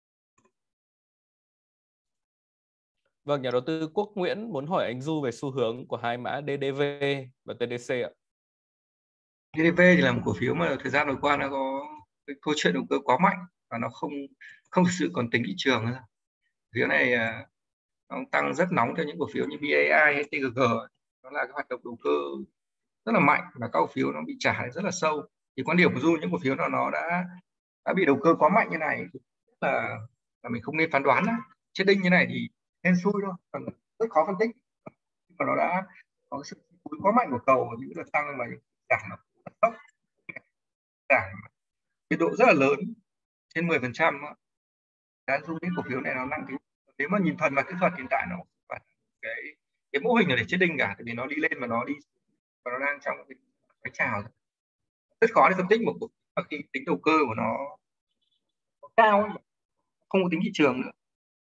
Vâng, nhà đầu tư Quốc Nguyễn muốn hỏi anh Du về xu hướng của hai mã DDV và TDC ạ. DDV thì là một cổ phiếu mà thời gian vừa qua nó có cái câu chuyện đầu cơ quá mạnh, và nó không thực sự còn tính thị trường nữa. Phiếu này nó tăng rất nóng theo những cổ phiếu như BAI hay TGG, nó là cái hoạt động đầu cơ rất là mạnh, và các cổ phiếu nó bị trả rất là sâu. Thì quan điểm của Du, những cổ phiếu nó đã bị đầu cơ quá mạnh như này là mình không nên phán đoán nữa. Chết đinh như này thì nên xui thôi, còn rất khó phân tích. Mà nó đã có sự quá mạnh của cầu, những đợt tăng mà giảm nó tốc giảm biên độ rất là lớn, trên 10%. Đã dung cái cổ phiếu này nó nặng cái, nếu mà nhìn thuần mặt kỹ thuật hiện tại nó phải cái mô hình là để chết đinh cả, tại vì nó đi lên mà nó đi và nó đang trong cái trào, rất khó để phân tích một cổ phiếu khi tính đầu cơ của nó cao ấy, không có tính thị trường nữa.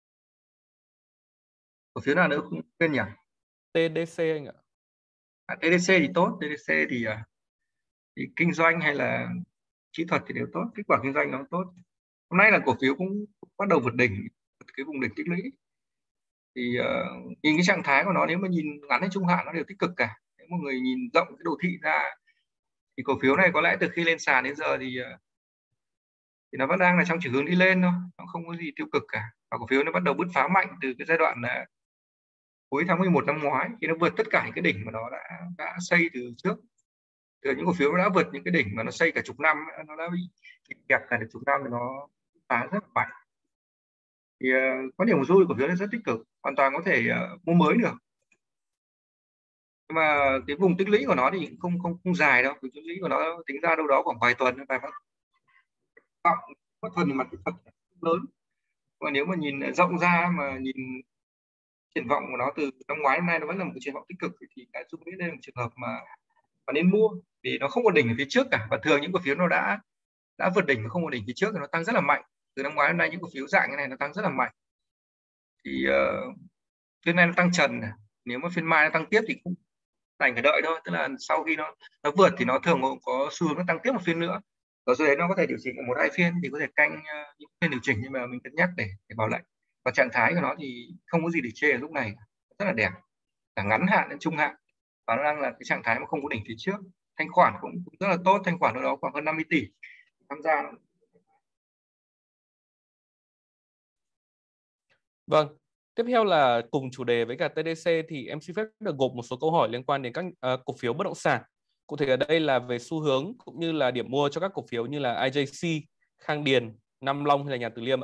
Cổ phiếu nào nữa không quên nhỉ? TDC anh ạ. TDC thì tốt, TDC thì kinh doanh hay là kỹ thuật thì đều tốt, kết quả kinh doanh nó tốt. Hôm nay là cổ phiếu cũng bắt đầu vượt đỉnh, cái vùng đỉnh tích lũy. Thì nhìn cái trạng thái của nó, nếu mà nhìn ngắn hay trung hạn nó đều tích cực cả. Nếu một người nhìn rộng cái đồ thị ra thì cổ phiếu này có lẽ từ khi lên sàn đến giờ thì nó vẫn đang là trong chiều hướng đi lên thôi, nó không có gì tiêu cực cả. Và cổ phiếu nó bắt đầu bứt phá mạnh từ cái giai đoạn là cuối tháng 11 năm ngoái, khi nó vượt tất cả những cái đỉnh mà nó đã xây từ trước. Từ những cổ phiếu nó đã vượt những cái đỉnh mà nó xây cả chục năm, nó đã bị kẹp cả chục năm thì nó phá rất mạnh. Thì có điểm vui, cổ phiếu này rất tích cực, hoàn toàn có thể mua mới được. Nhưng mà cái vùng tích lũy của nó thì không dài đâu, vùng tích lũy của nó tính ra đâu đó khoảng vài tuần, vài tháng. Có thuần mặt kỹ thuật lớn. Và nếu mà nhìn rộng ra mà nhìn triển vọng của nó từ năm ngoái đến nay nó vẫn là một cái triển vọng tích cực, thì cái dung nghĩ đây là một trường hợp mà nên mua, vì nó không có đỉnh ở phía trước cả. Và thường những cổ phiếu nó đã vượt đỉnh và không có đỉnh phía trước thì nó tăng rất là mạnh. Từ năm ngoái đến nay những cổ phiếu dạng như này nó tăng rất là mạnh. Thì phiên nay nó tăng trần, nếu mà phiên mai nó tăng tiếp thì cũng đành phải đợi thôi. Tức là sau khi nó vượt thì nó thường có xu hướng nó tăng tiếp một phiên nữa, rồi sau đấy nó có thể điều chỉnh ở 1-2 phiên, thì có thể canh những phiên điều chỉnh, nhưng mà mình cân nhắc để bảo lệnh. Và trạng thái của nó thì không có gì để chê ở lúc này, rất là đẹp, cả ngắn hạn đến trung hạn, và nó đang là cái trạng thái mà không có đỉnh phía trước. Thanh khoản cũng rất là tốt, thanh khoản đó khoảng hơn 50 tỷ tham gia. Vâng, tiếp theo là cùng chủ đề với cả TDC thì em xin phép được gộp một số câu hỏi liên quan đến các cổ phiếu bất động sản. Cụ thể ở đây là về xu hướng cũng như là điểm mua cho các cổ phiếu như là IJC, Khang Điền, Nam Long hay là Nhà Từ Liêm ạ.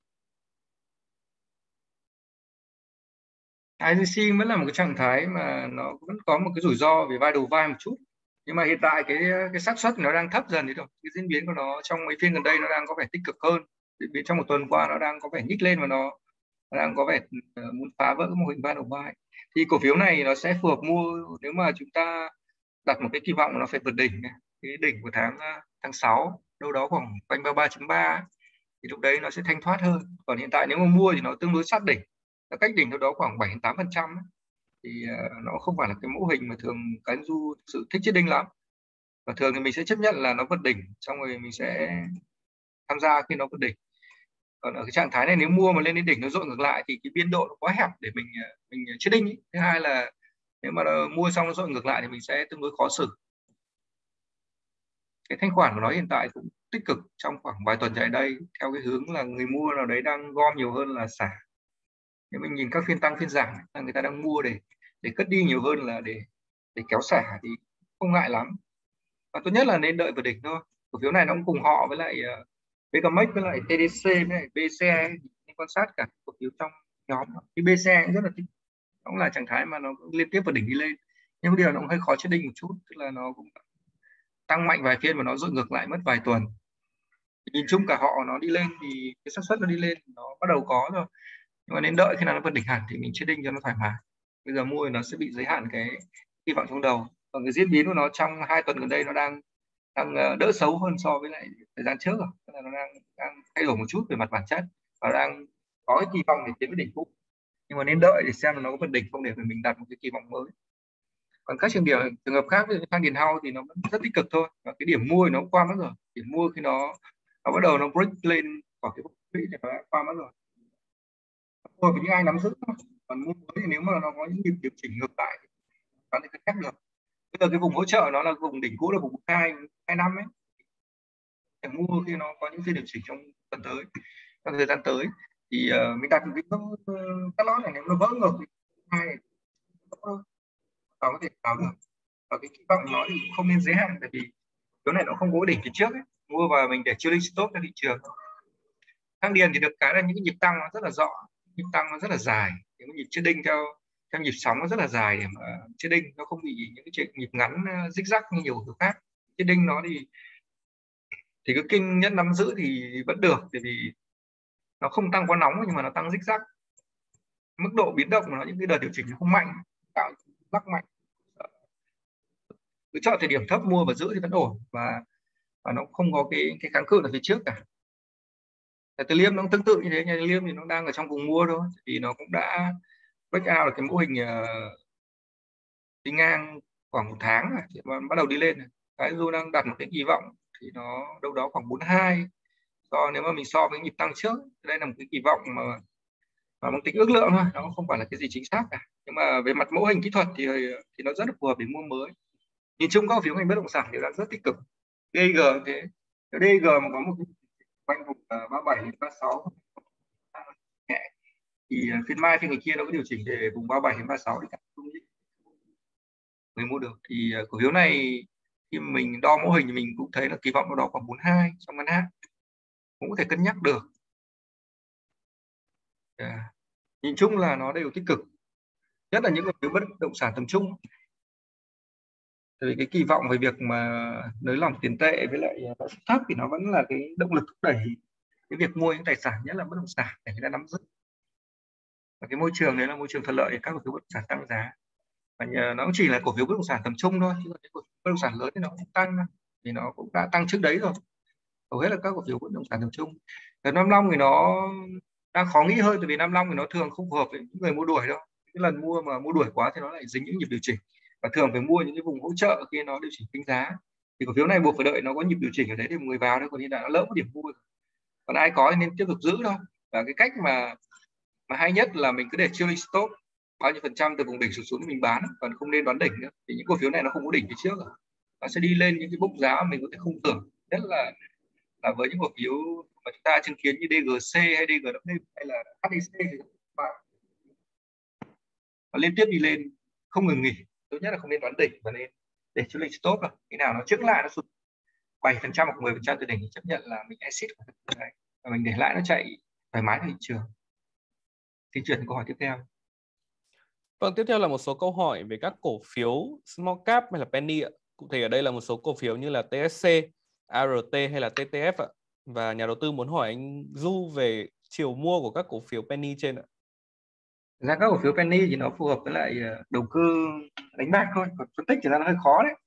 IGC vẫn là một cái trạng thái mà nó vẫn có một cái rủi ro về vai đầu vai một chút, nhưng mà hiện tại cái xác suất nó đang thấp dần đấy rồi. Cái diễn biến của nó trong mấy phiên gần đây nó đang có vẻ tích cực hơn. Diễn biến trong một tuần qua nó đang có vẻ nhích lên và nó đang có vẻ muốn phá vỡ cái mô hình vai đầu vai. Thì cổ phiếu này nó sẽ phù hợp mua nếu mà chúng ta đặt một cái kỳ vọng nó phải vượt đỉnh này. Cái đỉnh của tháng 6 đâu đó khoảng quanh 33.3, thì lúc đấy nó sẽ thanh thoát hơn. Còn hiện tại nếu mà mua thì nó tương đối sát đỉnh, nó cách đỉnh đâu đó khoảng 7-8%, thì nó không phải là cái mẫu hình mà thường cái du sự thích chết đinh lắm. Và thường thì mình sẽ chấp nhận là nó vượt đỉnh, xong rồi mình sẽ tham gia khi nó vượt đỉnh. Còn ở cái trạng thái này nếu mua mà lên đến đỉnh nó dội ngược lại thì cái biên độ nó quá hẹp để mình chết đinh ý. Thứ hai là nếu mà mua xong nó dội ngược lại thì mình sẽ tương đối khó xử. Cái thanh khoản của nó hiện tại cũng tích cực trong khoảng vài tuần trở lại đây, theo cái hướng là người mua nào đấy đang gom nhiều hơn là xả. Nếu mình nhìn các phiên tăng phiên giảm là người ta đang mua để cất đi nhiều hơn là để kéo xả, thì không ngại lắm. Và tốt nhất là nên đợi vào đỉnh thôi. Cổ phiếu này nó cũng cùng họ với lại BKMX với lại TDC với lại BCE, nên quan sát cả cổ phiếu trong nhóm. Cái BCE cũng rất là tích, cũng là trạng thái mà nó liên tiếp vào đỉnh đi lên, nhưng điều nó cũng hơi khó chết đinh một chút, tức là nó cũng tăng mạnh vài phiên mà nó dội ngược lại mất vài tuần. Nhìn chung cả họ nó đi lên thì cái xác suất nó đi lên nó bắt đầu có rồi, nhưng mà nên đợi khi nào nó vượt đỉnh hẳn thì mình chết đinh cho nó thoải mái. Bây giờ mua thì nó sẽ bị giới hạn cái hy vọng trong đầu. Còn cái diễn biến của nó trong 2 tuần gần đây nó đang đỡ xấu hơn so với lại thời gian trước rồi, tức là nó đang thay đổi một chút về mặt bản chất và đang có cái kỳ vọng để tiến với đỉnh cũ, nhưng mà nên đợi để xem là nó có vượt đỉnh không để mình đặt một cái kỳ vọng mới. Còn các trường hợp khác ví dụ như Thang Điền Hao thì nó vẫn rất tích cực thôi, và cái điểm mua thì nó qua mất rồi. Điểm mua khi nó bắt đầu nó break lên khỏi cái quỹ thì nó đã qua mất rồi. Mua với những ai nắm giữ thôi. Còn mua mới thì nếu mà nó có những nhịp điều chỉnh ngược lại thì có thể cân nhắc được. Bây giờ cái vùng hỗ trợ nó là vùng đỉnh cũ là vùng 2 năm ấy, để mua khi nó có những phiên điều chỉnh trong tuần tới, trong thời gian tới, thì mình đặt một cái cắt lót này, nếu nó vỡ ngược thì hai có thể vào được. Và cái kỳ vọng nó thì cũng không nên giới hạn, tại vì chỗ này nó không có đỉnh phía trước ấy. Mua vào mình để chilling stop cho thị trường. Thang Điền thì được cái là những cái nhịp tăng nó rất là rõ, nhịp tăng nó rất là dài, những nhịp chết đinh theo nhịp sóng nó rất là dài để mà chết đinh, nó không bị những cái nhịp ngắn rích rắc như nhiều thứ khác. Chết đinh nó thì thì cái kênh nhất nắm giữ thì vẫn được, tại vì nó không tăng quá nóng nhưng mà nó tăng rích rắc, mức độ biến động của nó, những cái đợt điều chỉnh không mạnh, tạo lắc mạnh. Cứ chọn thời điểm thấp mua và giữ thì vẫn ổn, và nó không có cái kháng cự ở phía trước cả. Từ liêm nó cũng tương tự như thế, nhà liêm thì nó đang ở trong vùng mua thôi, vì nó cũng đã break out là cái mô hình đi ngang khoảng 1 tháng rồi thì bắt đầu đi lên. Cái Du đang đặt một cái kỳ vọng thì nó đâu đó khoảng 42, nếu mà mình so với nhịp tăng trước. Đây là một cái kỳ vọng mà mang tính ước lượng thôi, nó không phải là cái gì chính xác cả, nhưng mà về mặt mẫu hình kỹ thuật thì nó rất là phù hợp để mua mới. Nhìn chung các cổ phiếu ngành bất động sản đều đang rất tích cực. DG thế, DG mà có một cái quanh vùng 37 đến 36 nhẹ, thì phiên mai phiên ngày kia nó có điều chỉnh về vùng 37 đến 36 thì người mua được. Thì cổ phiếu này khi mình đo mẫu hình thì mình cũng thấy là kỳ vọng nó đó khoảng 42 trong ngắn hạn, cũng có thể cân nhắc được. Nhìn chung là nó đều tích cực, nhất là những cổ phiếu bất động sản tầm trung. Tại vì cái kỳ vọng về việc mà nới lỏng tiền tệ với lại lãi suất thấp thì nó vẫn là cái động lực thúc đẩy cái việc mua những tài sản, nhất là bất động sản, để người ta nắm giữ. Và cái môi trường đấy là môi trường thuận lợi để các cổ phiếu bất động sản tăng giá. Và nó cũng chỉ là cổ phiếu bất động sản tầm trung thôi, chứ còn cái cổ phiếu bất động sản lớn thì nó cũng tăng, thì nó cũng đã tăng trước đấy rồi. Hầu hết là các cổ phiếu bất động sản tầm trung. Còn Nam Long thì nó đang khó nghĩ hơn, tại vì Nam Long thì nó thường không phù hợp với những người mua đuổi đâu. Cái lần mua mà mua đuổi quá thì nó lại dính những nhịp điều chỉnh, và thường phải mua những cái vùng hỗ trợ khi nó điều chỉnh tính giá. Thì cổ phiếu này buộc phải đợi nó có nhịp điều chỉnh ở đấy thì người vào thôi, còn hiện tại nó lỡ một điểm mua. Còn ai có thì nên tiếp tục giữ thôi. Và cái cách mà hay nhất là mình cứ để trailing stop bao nhiêu % từ vùng đỉnh sụt xuống thì mình bán, còn không nên đoán đỉnh nữa. Thì những cổ phiếu này nó không có đỉnh phía trước rồi, nó sẽ đi lên những cái mốc giá mà mình có thể không tưởng, nhất là với những cổ phiếu mà chúng ta chứng kiến như DGC hay DGW hay là HDC thì nó liên tiếp đi lên không ngừng nghỉ. Tốt nhất là không nên đoán đỉnh và nên để trailing stop rồi. Khi nào nó chững lại, nó sụt 7% hoặc 10% từ đỉnh thì chấp nhận là mình exit và mình để lại nó chạy thoải mái thị trường. Thì chuyển câu hỏi tiếp theo. Vâng, tiếp theo là một số câu hỏi về các cổ phiếu small cap hay là penny ạ. Cụ thể ở đây là một số cổ phiếu như là TSC, ART hay là TTF ạ. Và nhà đầu tư muốn hỏi anh Du về chiều mua của các cổ phiếu penny trên ạ. Ra các cổ phiếu penny thì nó phù hợp với lại đầu cơ đánh bạc thôi, còn phân tích thì ra nó hơi khó đấy.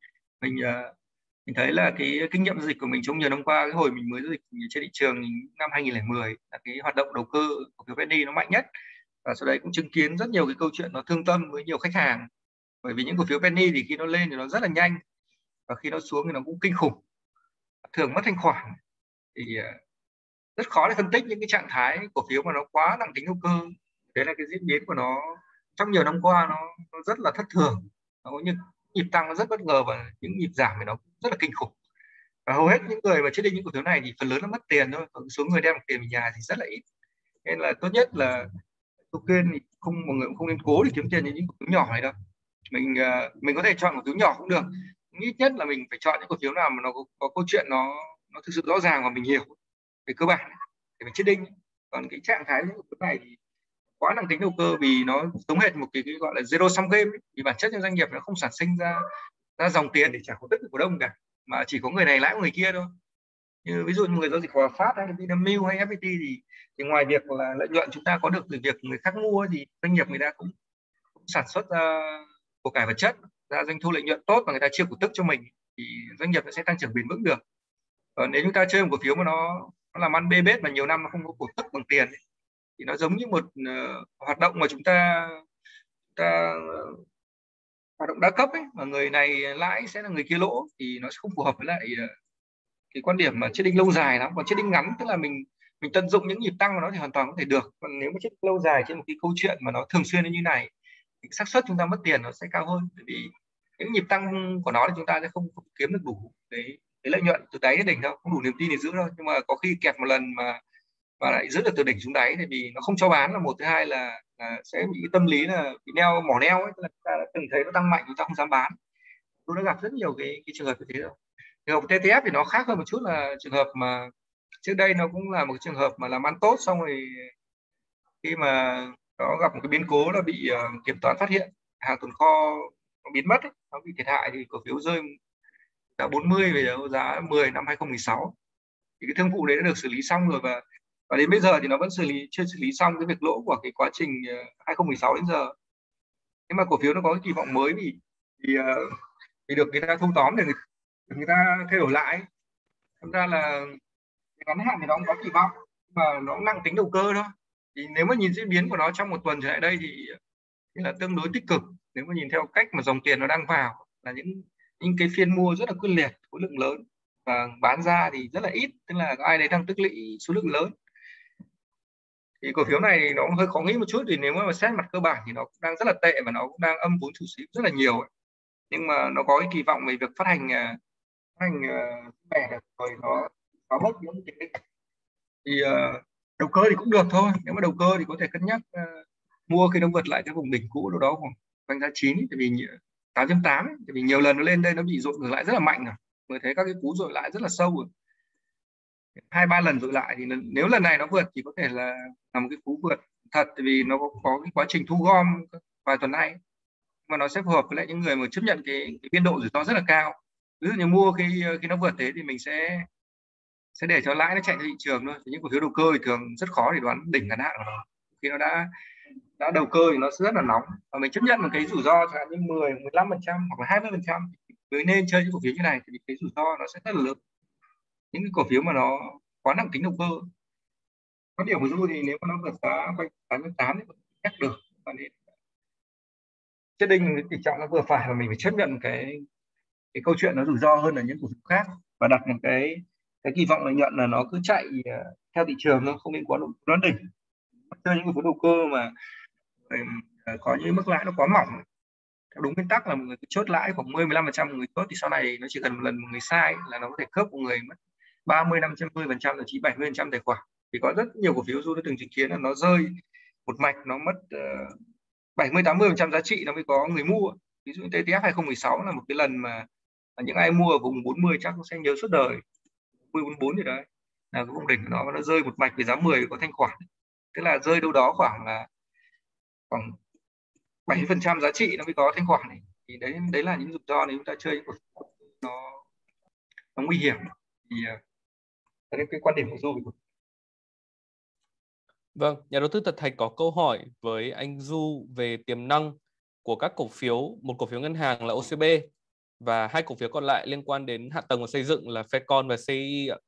Mình thấy là cái kinh nghiệm giao dịch của mình trong nhiều năm qua, cái hồi mình mới giao dịch trên thị trường năm 2010 là cái hoạt động đầu cơ cổ phiếu penny nó mạnh nhất, và sau đấy cũng chứng kiến rất nhiều cái câu chuyện nó thương tâm với nhiều khách hàng. Bởi vì những cổ phiếu penny thì khi nó lên thì nó rất là nhanh, và khi nó xuống thì nó cũng kinh khủng, thường mất thanh khoản. Thì rất khó để phân tích những cái trạng thái cổ phiếu mà nó quá nặng tính đầu cơ. Đấy là cái diễn biến của nó trong nhiều năm qua, nó rất là thất thường, nó có những nhịp tăng nó rất bất ngờ, và những nhịp giảm thì nó rất là kinh khủng. Và hầu hết những người mà chết định những cổ phiếu này thì phần lớn nó mất tiền thôi, còn số người đem tiền về nhà thì rất là ít. Nên là tốt nhất là tôi khuyên thì mọi người cũng không nên cố để kiếm tiền như những cổ phiếu nhỏ này đâu. Mình có thể chọn cổ phiếu nhỏ cũng được, ít nhất là mình phải chọn những cổ phiếu nào mà nó có câu chuyện nó thực sự rõ ràng và mình hiểu về cơ bản để mình chết định. Còn cái trạng thái những cổ phiếu này thì quá nặng tính đầu cơ, vì nó giống hệt một cái gọi là zero sum game ấy. Vì bản chất trong doanh nghiệp nó không sản sinh ra dòng tiền để trả cổ tức của cổ đông cả, mà chỉ có người này lãi của người kia thôi. Như ví dụ như người giao dịch Hòa Phát hay Vinamilk hay FPT thì ngoài việc là lợi nhuận chúng ta có được từ việc người khác mua, thì doanh nghiệp người ta cũng sản xuất ra của cải vật chất, ra doanh thu lợi nhuận tốt, và người ta chia cổ tức cho mình, thì doanh nghiệp nó sẽ tăng trưởng bền vững được. Còn nếu chúng ta chơi một cổ phiếu mà nó làm ăn bê bết mà nhiều năm nó không có cổ tức bằng tiền ấy, thì nó giống như một hoạt động mà chúng ta hoạt động đa cấp ấy, mà người này lãi sẽ là người kia lỗ, thì nó sẽ không phù hợp với lại cái quan điểm mà trading lâu dài lắm. Còn trading ngắn tức là mình tận dụng những nhịp tăng của nó thì hoàn toàn có thể được. Còn nếu mà trading lâu dài trên một cái câu chuyện mà nó thường xuyên như này thì xác suất chúng ta mất tiền nó sẽ cao hơn, bởi vì những nhịp tăng của nó thì chúng ta sẽ không kiếm được đủ cái lợi nhuận từ đáy đến đỉnh đâu, không đủ niềm tin để giữ đâu. Nhưng mà có khi kẹp một lần mà lại giữ được từ đỉnh xuống đáy, thì vì nó không cho bán là một, thứ hai là sẽ bị tâm lý là bị mỏ neo ấy, tức là chúng ta đã từng thấy nó tăng mạnh chúng ta không dám bán. Tôi đã gặp rất nhiều cái trường hợp như thế rồi. Trường hợp TTF thì nó khác hơn một chút, là trường hợp mà trước đây nó cũng là một trường hợp mà làm ăn tốt, xong rồi khi mà nó gặp một cái biến cố là bị kiểm toán phát hiện hàng tồn kho nó biến mất ấy, nó bị thiệt hại, thì cổ phiếu rơi cả 40 về giá 10 năm 2016. thì cái thương vụ đấy đã được xử lý xong rồi, và đến bây giờ thì nó vẫn chưa xử lý xong cái việc lỗ của cái quá trình 2016 đến giờ. Nhưng mà cổ phiếu nó có cái kỳ vọng mới vì, vì được người ta thâu tóm để người ta thay đổi lại. Thật ra là ngắn hạn thì nó cũng có kỳ vọng, mà nó cũng nặng tính đầu cơ thôi. Thì nếu mà nhìn diễn biến của nó trong một tuần trở lại đây thì là tương đối tích cực. Nếu mà nhìn theo cách mà dòng tiền nó đang vào là những cái phiên mua rất là quyết liệt, khối lượng lớn, và bán ra thì rất là ít, tức là ai đấy đang tích lũy số lượng lớn. Thì cổ phiếu này nó hơi khó nghĩ một chút, vì nếu mà xét mặt cơ bản thì nó cũng đang rất là tệ và nó cũng đang âm vốn chủ sở hữu rất là nhiều ấy. Nhưng mà nó có cái kỳ vọng về việc phát hành bẻ được rồi nó phá bốc những cái thì đầu cơ thì cũng được thôi. Nếu mà đầu cơ thì có thể cân nhắc mua khi nó vượt lại cái vùng đỉnh cũ đâu đó khoảng quanh giá 9, tại vì 8.8, tại vì nhiều lần nó lên đây nó bị dội ngược lại rất là mạnh rồi, mới thấy các cái cú dội lại rất là sâu rồi, 2-3 lần dội lại. Thì nếu lần này nó vượt thì có thể là một cái cú vượt thật, tại vì nó có cái quá trình thu gom vài tuần nay, mà nó sẽ phù hợp với lại những người mà chấp nhận cái biên độ rủi ro rất là cao. Ví dụ như mua khi nó vượt thế thì mình sẽ để cho lãi nó chạy theo thị trường thôi. Những cổ phiếu đầu cơ thì thường rất khó để đoán đỉnh ngắn hạn của nó. Khi nó đã đầu cơ thì nó sẽ rất là nóng, và mình chấp nhận một cái rủi ro chẳng hạn như 10-15% hoặc là 20% mới nên chơi những cổ phiếu như này, thì cái rủi ro nó sẽ rất là lớn. Những cái cổ phiếu mà nó quá nặng tính đầu cơ, có điểm của Du thì nếu mà nó vượt giá quanh 88 thì chắc được, và nên chết định cái tỷ trọng nó vừa phải, và mình phải chấp nhận cái câu chuyện nó rủi ro hơn là những cổ phiếu khác, và đặt một cái kỳ vọng lợi nhuận là nó cứ chạy theo thị trường, nó không liên quan đến đoán đỉnh. Chơi những cổ phiếu đầu cơ mà có những mức lãi nó quá mỏng, theo đúng nguyên tắc là một người chốt lãi khoảng 10-15% một người chốt, thì sau này nó chỉ cần một lần một người sai là nó có thể cướp của người mất 30-50%, thậm chí 70% tài khoản. Thì có rất nhiều cổ phiếu Du đã từng chứng kiến là nó rơi một mạch, nó mất 70-80% giá trị nó mới có người mua. Ví dụ TTF 2016 là một cái lần mà những ai mua ở vùng 40 chắc cũng sẽ nhớ suốt đời, 44 gì đấy là cái vùng đỉnh của nó, và nó rơi một mạch với giá 10 có thanh khoản, tức là rơi đâu đó khoảng 70% giá trị nó mới có thanh khoản này. Thì đấy là những rủi ro nếu chúng ta chơi nó nguy hiểm. Thì đấy cái quan điểm của Du. Vâng, nhà đầu tư Thật Thành có câu hỏi với anh Du về tiềm năng của các cổ phiếu, một cổ phiếu ngân hàng là OCB và hai cổ phiếu còn lại liên quan đến hạ tầng và xây dựng là Fecon và CI ạ.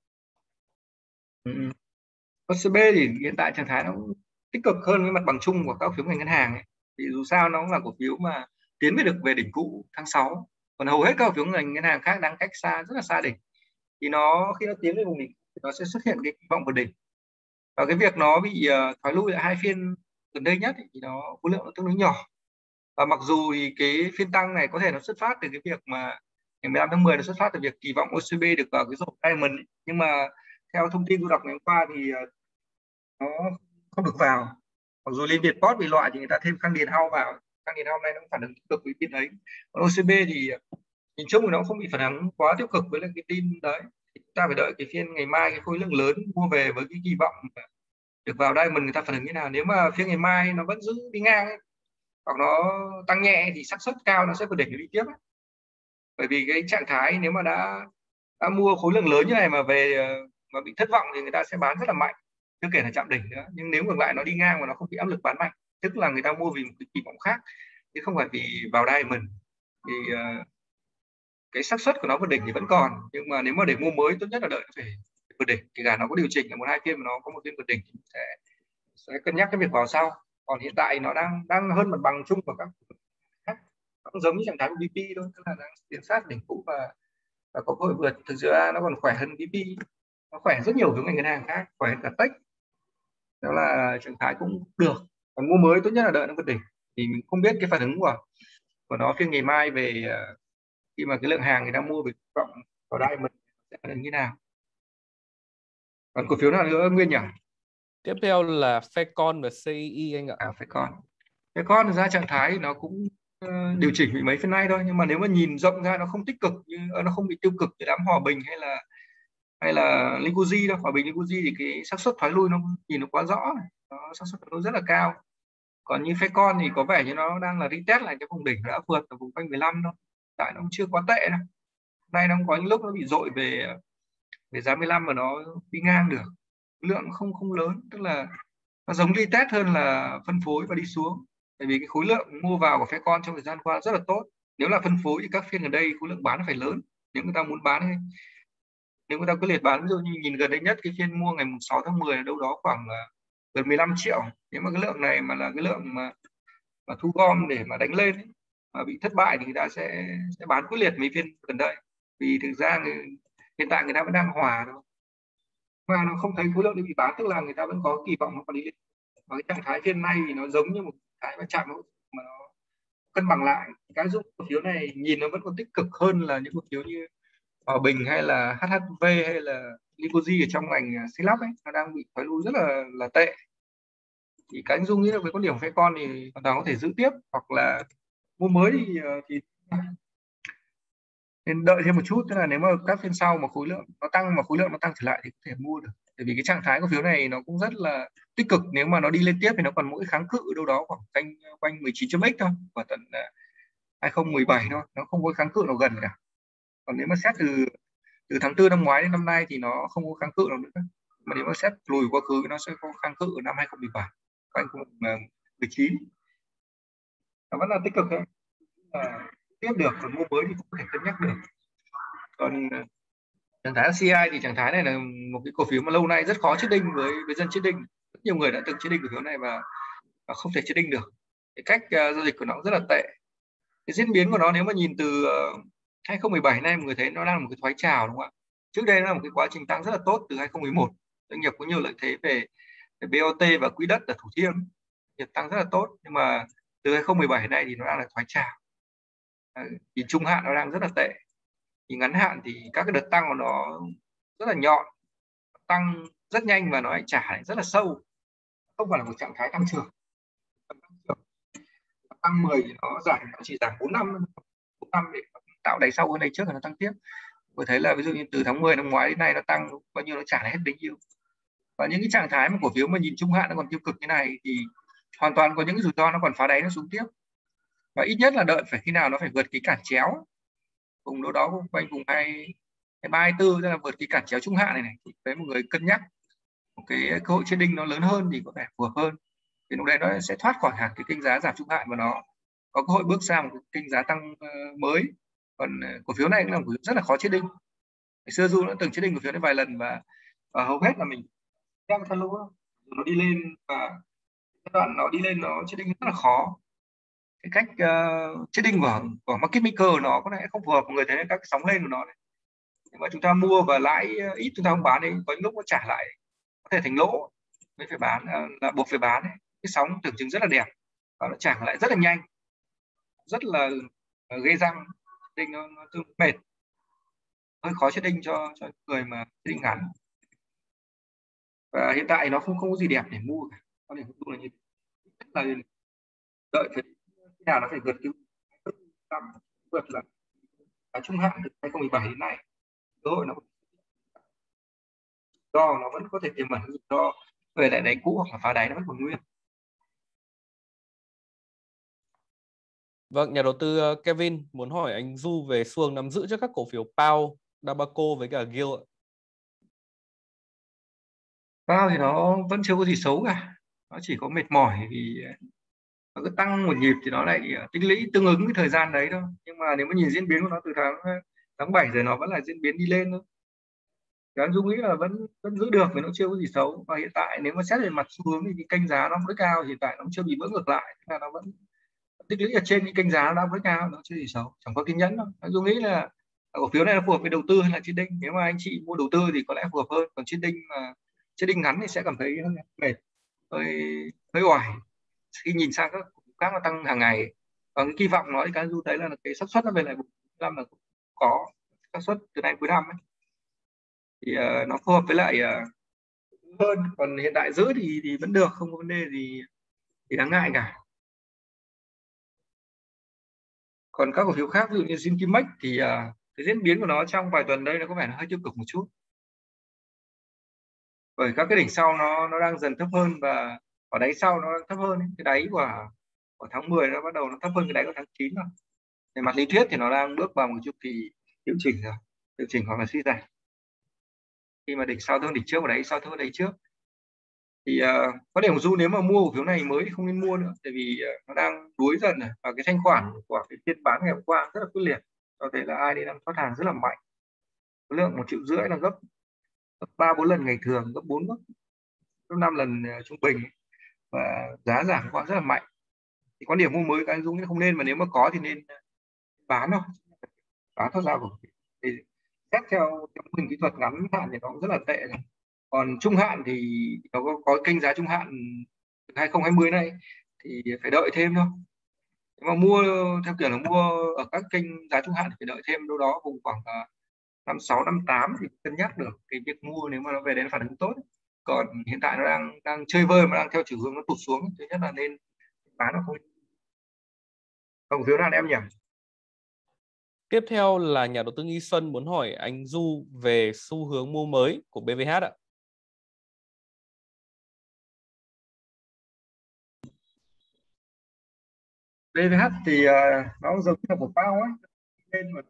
OCB thì hiện tại trạng thái nó tích cực hơn với mặt bằng chung của các cổ phiếu ngành ngân hàng ấy. Thì dù sao nó cũng là cổ phiếu mà tiến về đỉnh cũ tháng 6, còn hầu hết các cổ phiếu ngành ngân hàng khác đang cách xa, rất là xa đỉnh. Thì khi nó tiến về vùng đỉnh thì nó sẽ xuất hiện cái kỳ vọng vượt đỉnh, và cái việc nó bị thoái lui lại 2 phiên gần đây nhất thì nó khối lượng nó tương đối nhỏ. Và mặc dù thì cái phiên tăng này có thể nó xuất phát từ cái việc mà ngày 15 tháng 10 nó xuất phát từ việc kỳ vọng OCB được vào cái rổ Diamond ấy. Nhưng mà theo thông tin tôi đọc ngày hôm qua thì nó không được vào. Mặc dù Liên Việt Post bị loại thì người ta thêm Khang Điền Hao vào, Khang Điền Hao này nó cũng phản ứng tích cực với tin đấy. Còn OCB thì nhìn chung thì nó không bị phản ứng quá tiêu cực với lại cái tin đấy. Thì chúng ta phải đợi cái phiên ngày mai, cái khối lượng lớn mua về với cái kỳ vọng được vào Diamond người ta phản ứng như nào. Nếu mà phiên ngày mai nó vẫn giữ đi ngang ấy, hoặc nó tăng nhẹ thì xác suất cao nó sẽ vượt đỉnh đi tiếp ấy. Bởi vì cái trạng thái nếu mà đã mua khối lượng lớn như này mà về mà bị thất vọng thì người ta sẽ bán rất là mạnh, chưa kể là chạm đỉnh nữa. Nhưng nếu ngược lại nó đi ngang mà nó không bị áp lực bán mạnh, tức là người ta mua vì một cái kỳ vọng khác chứ không phải vì vào Diamond, thì cái xác suất của nó vượt đỉnh thì vẫn còn. Nhưng mà nếu mà để mua mới tốt nhất là đợi nó phải vượt đỉnh, kể cả nó có điều chỉnh ở 1-2 phiên mà nó có một phiên vượt đỉnh thì sẽ cân nhắc cái việc vào sau. Còn hiện tại nó đang hơn mặt bằng chung của các khác, cũng giống như trạng thái của BP thôi, tức là đang tiến sát đỉnh cũ và có cơ hội vượt. Thực ra nó còn khỏe hơn BP, nó khỏe rất nhiều với ngành ngân hàng khác, khỏe cả Tech, đó là trạng thái cũng được. Còn mua mới tốt nhất là đợi nó vượt đỉnh. Thì mình không biết cái phản ứng của nó phiên ngày mai về khi mà cái lượng hàng người ta mua về vọng vào Diamond sẽ phản ứng như nào. Còn cổ phiếu nào nữa Nguyên nhỉ? Tiếp theo là Fecon và CI anh ạ. Fecon thực ra trạng thái nó cũng điều chỉnh bị mấy phiên nay thôi, nhưng mà nếu mà nhìn rộng ra nó không tích cực, như nó không bị tiêu cực như đám Hòa Bình hay là Liquidzy đâu. Hòa Bình Liquidzy thì cái xác suất thoái lui nó nhìn nó quá rõ, nó xác suất nó rất là cao. Còn như Fecon thì có vẻ như nó đang là retest lại cái vùng đỉnh đã vượt ở vùng quanh 15 thôi, tại nó cũng chưa quá tệ đâu. Nay nó cũng có những lúc nó bị dội về về giá 15 mà nó đi ngang được, lượng không lớn, tức là nó giống đi test hơn là phân phối và đi xuống. Bởi vì cái khối lượng mua vào của phe con trong thời gian qua rất là tốt. Nếu là phân phối thì các phiên gần đây khối lượng bán nó phải lớn. Nếu người ta muốn bán ấy, nếu người ta quyết liệt bán, ví dụ như nhìn gần đây nhất cái phiên mua ngày 6 tháng 10 là đâu đó khoảng gần 15 triệu. Nếu mà cái lượng này mà là cái lượng mà thu gom để mà đánh lên ấy, mà bị thất bại thì người ta sẽ bán quyết liệt mấy phiên gần đây. Vì thực ra hiện tại người ta vẫn đang hòa thôi, mà nó không thấy khối lượng đi bị bán, tức là người ta vẫn có kỳ vọng nó còn đi lên. Và cái trạng thái phiên nay thì nó giống như một cái mà chạm mà nó cân bằng lại. Cái giúp cổ phiếu này nhìn nó vẫn còn tích cực hơn là những cổ phiếu như Hòa Bình hay là HHV hay là Licoji ở trong ngành xây lắp ấy, nó đang bị thoái lui rất là tệ. Thì cái anh Dung nghĩ là với quan điểm phe con thì hoàn toàn có thể giữ tiếp, hoặc là mua mới thì nên đợi thêm một chút, tức là nếu mà các phiên sau mà khối lượng nó tăng trở lại thì có thể mua được. Bởi vì cái trạng thái cổ phiếu này nó cũng rất là tích cực, nếu mà nó đi lên tiếp thì nó còn mỗi kháng cự đâu đó khoảng quanh 19.x thôi, và tận 2017 thôi, nó không có kháng cự nào gần cả. Còn nếu mà xét từ tháng 4 năm ngoái đến năm nay thì nó không có kháng cự nào nữa, mà nếu mà xét lùi quá khứ nó sẽ có kháng cự ở năm 2017 quanh 19, nó vẫn là tích cực thôi, tiếp được. Còn mua mới thì cũng có thể cân nhắc được. Còn trạng thái CI thì trạng thái này là một cái cổ phiếu mà lâu nay rất khó chết đinh với dân chết đinh. Rất nhiều người đã từng chết đinh cổ phiếu này và không thể chết đinh được. Cái cách giao dịch của nó rất là tệ. Cái diễn biến của nó nếu mà nhìn từ 2017 nay mọi người thấy nó đang là một cái thoái trào, đúng không ạ? Trước đây nó là một cái quá trình tăng rất là tốt từ 2011. Doanh nghiệp có nhiều lợi thế về BOT và quỹ đất ở Thủ Thiêm, nghiệp tăng rất là tốt, nhưng mà từ 2017 này thì nó đang là thoái trào. Nhìn trung hạn nó đang rất là tệ. Thì ngắn hạn thì các cái đợt tăng của nó rất là nhọn, tăng rất nhanh và nó lại trả lại rất là sâu, không phải là một trạng thái tăng trưởng. Tăng 10 thì nó chỉ giảm 4 năm để tạo đáy sâu hơn đây trước rồi nó tăng tiếp. Tôi thấy là ví dụ như từ tháng 10 năm ngoái đến nay nó tăng bao nhiêu nó trả lại hết bấy nhiêu. Và những cái trạng thái mà cổ phiếu mà nhìn trung hạn nó còn tiêu cực như này thì hoàn toàn có những cái rủi ro nó còn phá đáy nó xuống tiếp. Và ít nhất là đợi phải khi nào nó phải vượt cái cản chéo vùng đâu đó quanh vùng 23-24, tức là vượt cái cản chéo trung hạn này thì với một người cân nhắc một cái cơ hội trading nó lớn hơn thì có vẻ phù hợp hơn. Thì lúc đấy nó sẽ thoát khỏi hẳn cái kênh giá giảm trung hạn và nó có cơ hội bước sang một kênh giá tăng mới. Còn cổ phiếu này cũng là một cổ phiếu rất là khó trading. Ngày xưa Du đã từng trading cổ phiếu này vài lần và hầu hết là mình đang thân lỗ, nó đi lên và cái đoạn nó đi lên nó trading rất là khó. Cái cách trading của market maker nó có lẽ không phù hợp, mọi người thấy các cái sóng lên của nó này. Nhưng mà chúng ta mua và lãi ít chúng ta không bán đấy, có những lúc nó trả lại có thể thành lỗ, mới phải bán, là buộc phải bán ấy. Cái sóng tưởng chừng rất là đẹp và nó trả lại rất là nhanh, rất là gây răng. Trading nó tương mệt, hơi khó trading cho người mà trading ngắn. Và hiện tại nó không có gì đẹp để mua cả. Có thể là như là đợi phải khi nào nó phải vượt là trung hạn từ 2017 đến nay, cơ hội nó vẫn có thể tiềm ẩn rủi ro về lại đáy cũ hoặc là phá đáy nó vẫn còn nguyên. Vâng, nhà đầu tư Kevin muốn hỏi anh Du về xu hướng nắm giữ cho các cổ phiếu Pao, Dabaco với cả Guild ạ. Pao thì nó vẫn chưa có gì xấu cả, nó chỉ có mệt mỏi vì nó cứ tăng một nhịp thì nó lại tích lũy tương ứng cái thời gian đấy thôi. Nhưng mà nếu mà nhìn diễn biến của nó từ tháng 7 rồi nó vẫn là diễn biến đi lên thôi. Thì anh Dung nghĩ là vẫn giữ được vì nó chưa có gì xấu. Và hiện tại nếu mà xét về mặt xu hướng thì cái kênh giá nó mới cao, hiện tại nó chưa bị vỡ ngược lại, là nó vẫn tích lũy ở trên cái kênh giá nó mới cao, nó chưa gì xấu, chẳng có kiên nhẫn đâu. Anh Dung nghĩ là cổ phiếu này nó phù hợp với đầu tư hay là trading. Nếu mà anh chị mua đầu tư thì có lẽ phù hợp hơn, còn trading ngắn thì sẽ cảm thấy mệt, hơi oải khi nhìn sang các khác nó tăng hàng ngày. Và cái kỳ vọng nó thì các Du thấy là cái xác suất nó về lại 45 là có xác suất từ nay cuối năm ấy. Thì nó phù hợp với lại hơn. Còn hiện tại giữ thì vẫn được, không có vấn đề gì đáng ngại cả. Còn các cổ phiếu khác ví dụ như Zinkimex thì cái diễn biến của nó trong vài tuần đây nó có vẻ nó hơi tiêu cực một chút, bởi các cái đỉnh sau nó đang dần thấp hơn và ở đáy sau nó thấp hơn ấy. Cái đáy của tháng 10 nó bắt đầu nó thấp hơn cái đáy của tháng 9 rồi. Về mặt lý thuyết thì nó đang bước vào một chu kỳ điều chỉnh rồi, điều chỉnh hoặc là suy giảm. khi mà đỉnh sau thương đỉnh trước và đáy sau thương đáy trước. Thì có điểm của Du nếu mà mua cổ phiếu này mới thì không nên mua nữa, tại vì nó đang đuối dần rồi, và cái thanh khoản của cái phiên bán ngày hôm qua rất là quyết liệt, có thể là ai đi đang thoát hàng rất là mạnh. Khối lượng 1,5 triệu là gấp 3-4 lần ngày thường, gấp 5 lần trung bình, và giá giảm qua rất là mạnh. Thì quan điểm mua mới các anh Dũng không nên, mà nếu mà có thì nên bán thôi, bán thoát ra cổ phiếu. Thì xét theo mô hình kỹ thuật ngắn hạn thì nó cũng rất là tệ này. Còn trung hạn thì nó có kênh giá trung hạn 2020 này thì phải đợi thêm thôi. Nếu mà mua theo kiểu là mua ở các kênh giá trung hạn thì phải đợi thêm đâu đó vùng khoảng 56, 58 thì cân nhắc được cái việc mua nếu mà nó về đến phản ứng tốt. Còn hiện tại nó đang chơi vơi mà đang theo chiều hướng nó tụt xuống, thứ nhất là nên bán nó không. Cổ phiếu nào em nhỉ? Tiếp theo là nhà đầu tư Nghi Xuân muốn hỏi anh Du về xu hướng mua mới của BVH ạ. BVH thì nó giống như là một bao ấy, lên mà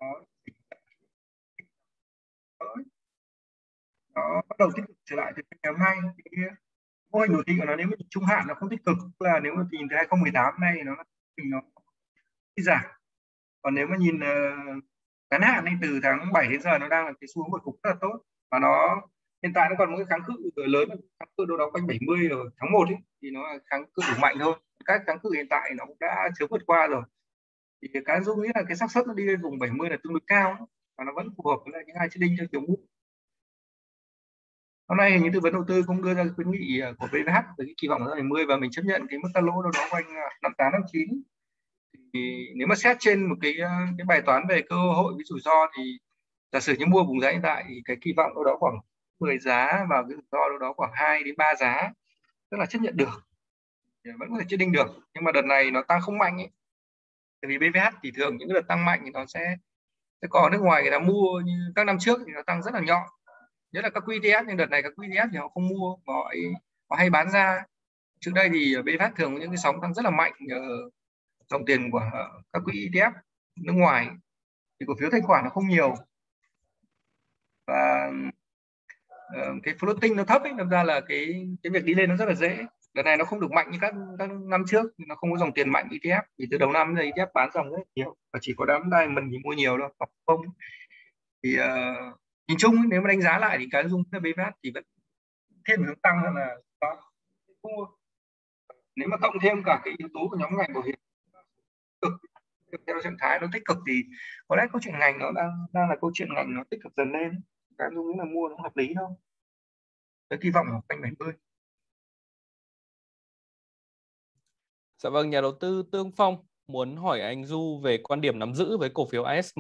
nó bắt đầu tích cực trở lại từ ngày hôm nay. Cái mô hình đồ thị của nó nếu mà trung hạn nó không tích cực, tức là nếu mà nhìn từ 2018 này nó đi giảm. Còn nếu mà nhìn ngắn hạn này từ tháng 7 đến giờ nó đang là cái xu hướng vượt cục rất là tốt, và nó hiện tại nó còn một cái kháng cự lớn, kháng cự đâu đó quanh 70 ở tháng 1 ấy, thì nó là kháng cự đủ mạnh thôi. Các kháng cự hiện tại nó cũng đã chớm vượt qua rồi, thì cái Dũng nghĩ là cái xác suất nó đi lên vùng 70 là tương đối cao, và nó vẫn phù hợp với lại những ai chết đinh cho kiểu mua. Hôm nay hình như tư vấn đầu tư cũng đưa ra khuyến nghị của VPH với cái kỳ vọng là 70, và mình chấp nhận cái mức cắt lỗ đâu đó quanh 58, 59. Thì nếu mà xét trên một cái bài toán về cơ hội với rủi ro thì giả sử như mua vùng giá hiện tại thì cái kỳ vọng đâu đó khoảng 10 giá và cái rủi ro đâu đó khoảng 2 đến 3 giá, tức là chấp nhận được, vẫn có thể chết đinh được. Nhưng mà đợt này nó tăng không mạnh ấy, tại vì BVH thì thường những cái đợt tăng mạnh thì nó sẽ có ở nước ngoài người ta mua, như các năm trước thì nó tăng rất là nhọn, nhất là các quỹ ETF, nhưng đợt này các quỹ ETF thì họ không mua mà họ hay bán ra. Trước đây thì BVH thường có những cái sóng tăng rất là mạnh dòng tiền của các quỹ ETF nước ngoài, thì cổ phiếu thanh khoản nó không nhiều, và cái floating nó thấp ấy, đâm ra là cái việc đi lên nó rất là dễ. Đợt này nó không được mạnh như các năm trước, nó không có dòng tiền mạnh ETF, vì từ đầu năm đến ETF bán dòng rất nhiều, và chỉ có đám diamond thì mua nhiều đâu, hoặc không. Thì nhìn chung nếu mà đánh giá lại thì cái dung BVH thì vẫn thêm hướng tăng hơn là đó. Nếu mà cộng thêm cả cái yếu tố của nhóm ngành bảo hiểm theo trạng thái nó tích cực thì có lẽ câu chuyện ngành nó đang là câu chuyện ngành nó tích cực dần lên. Cái dung nghĩ là mua nó hợp lý thôi, với kỳ vọng của quanh 70. Dạ vâng, nhà đầu tư Tương Phong muốn hỏi anh Du về quan điểm nắm giữ với cổ phiếu ASM.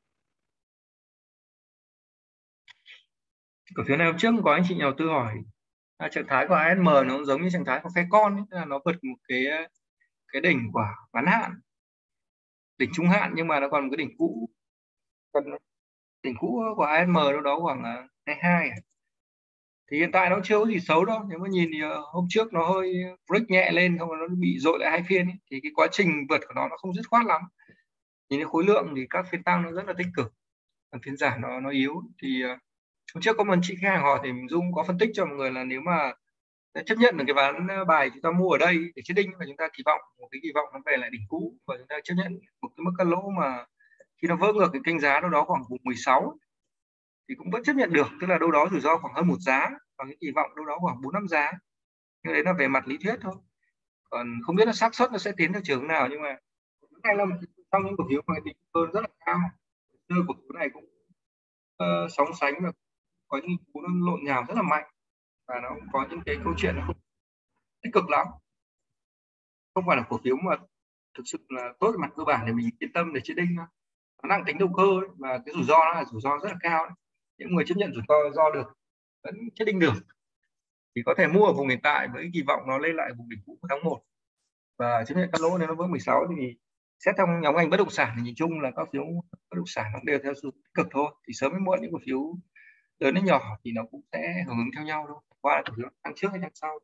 Cổ phiếu này hôm trước có anh chị nhà đầu tư hỏi trạng thái của ASM nó giống như trạng thái của phe con ấy, tức là nó vượt một cái đỉnh của ngắn hạn, đỉnh trung hạn, nhưng mà nó còn một cái đỉnh cũ. Còn đỉnh cũ của ASM đâu đó khoảng 22. Thì hiện tại nó chưa có gì xấu đâu. Nếu mà nhìn thì hôm trước nó hơi break nhẹ lên, không, nó bị dội lại hai phiên ấy. Thì cái quá trình vượt của nó không dứt khoát lắm. Nhìn cái khối lượng thì các phiên tăng nó rất là tích cực, còn phiên giảm nó yếu. Thì hôm trước có một chị khách hàng hỏi thì mình Dung có phân tích cho mọi người là nếu mà chấp nhận được cái ván bài chúng ta mua ở đây để chết đinh, và chúng ta kỳ vọng một cái kỳ vọng nó về lại đỉnh cũ, và chúng ta chấp nhận một cái mức cắt lỗ mà khi nó vỡ ngược cái kênh giá đâu đó khoảng vùng 16 thì cũng vẫn chấp nhận được, tức là đâu đó rủi ro khoảng hơn 1 giá, và cái kỳ vọng đâu đó khoảng 4-5 giá. Nhưng đấy là về mặt lý thuyết thôi, còn không biết là xác suất nó sẽ tiến theo chiều nào. Nhưng mà này là trong những cổ phiếu mà tính hơn rất là cao, cổ phiếu này cũng sóng sánh và có những cú nó lộn nhào rất là mạnh, và nó cũng có những cái câu chuyện nó không tích cực lắm, không phải là cổ phiếu mà thực sự là tốt về mặt cơ bản để mình yên tâm để chết đinh thôi. Nó đang tính đầu cơ ấy, và cái rủi ro nó là rủi ro rất là cao đấy. Những người chấp nhận rủi ro được vẫn chết đinh được, thì có thể mua ở vùng hiện tại với kỳ vọng nó lên lại vùng đỉnh cũ của tháng 1 và chấp nhận cắt lỗ nếu nó vỡ 16. Thì xét trong nhóm ngành bất động sản thì nhìn chung là các phiếu bất động sản nó đều theo xu tích cực thôi, thì sớm hay muộn những cổ phiếu lớn đến nhỏ thì nó cũng sẽ hưởng ứng theo nhau thôi, qua là cổ phiếu tăng trước hay tăng sau.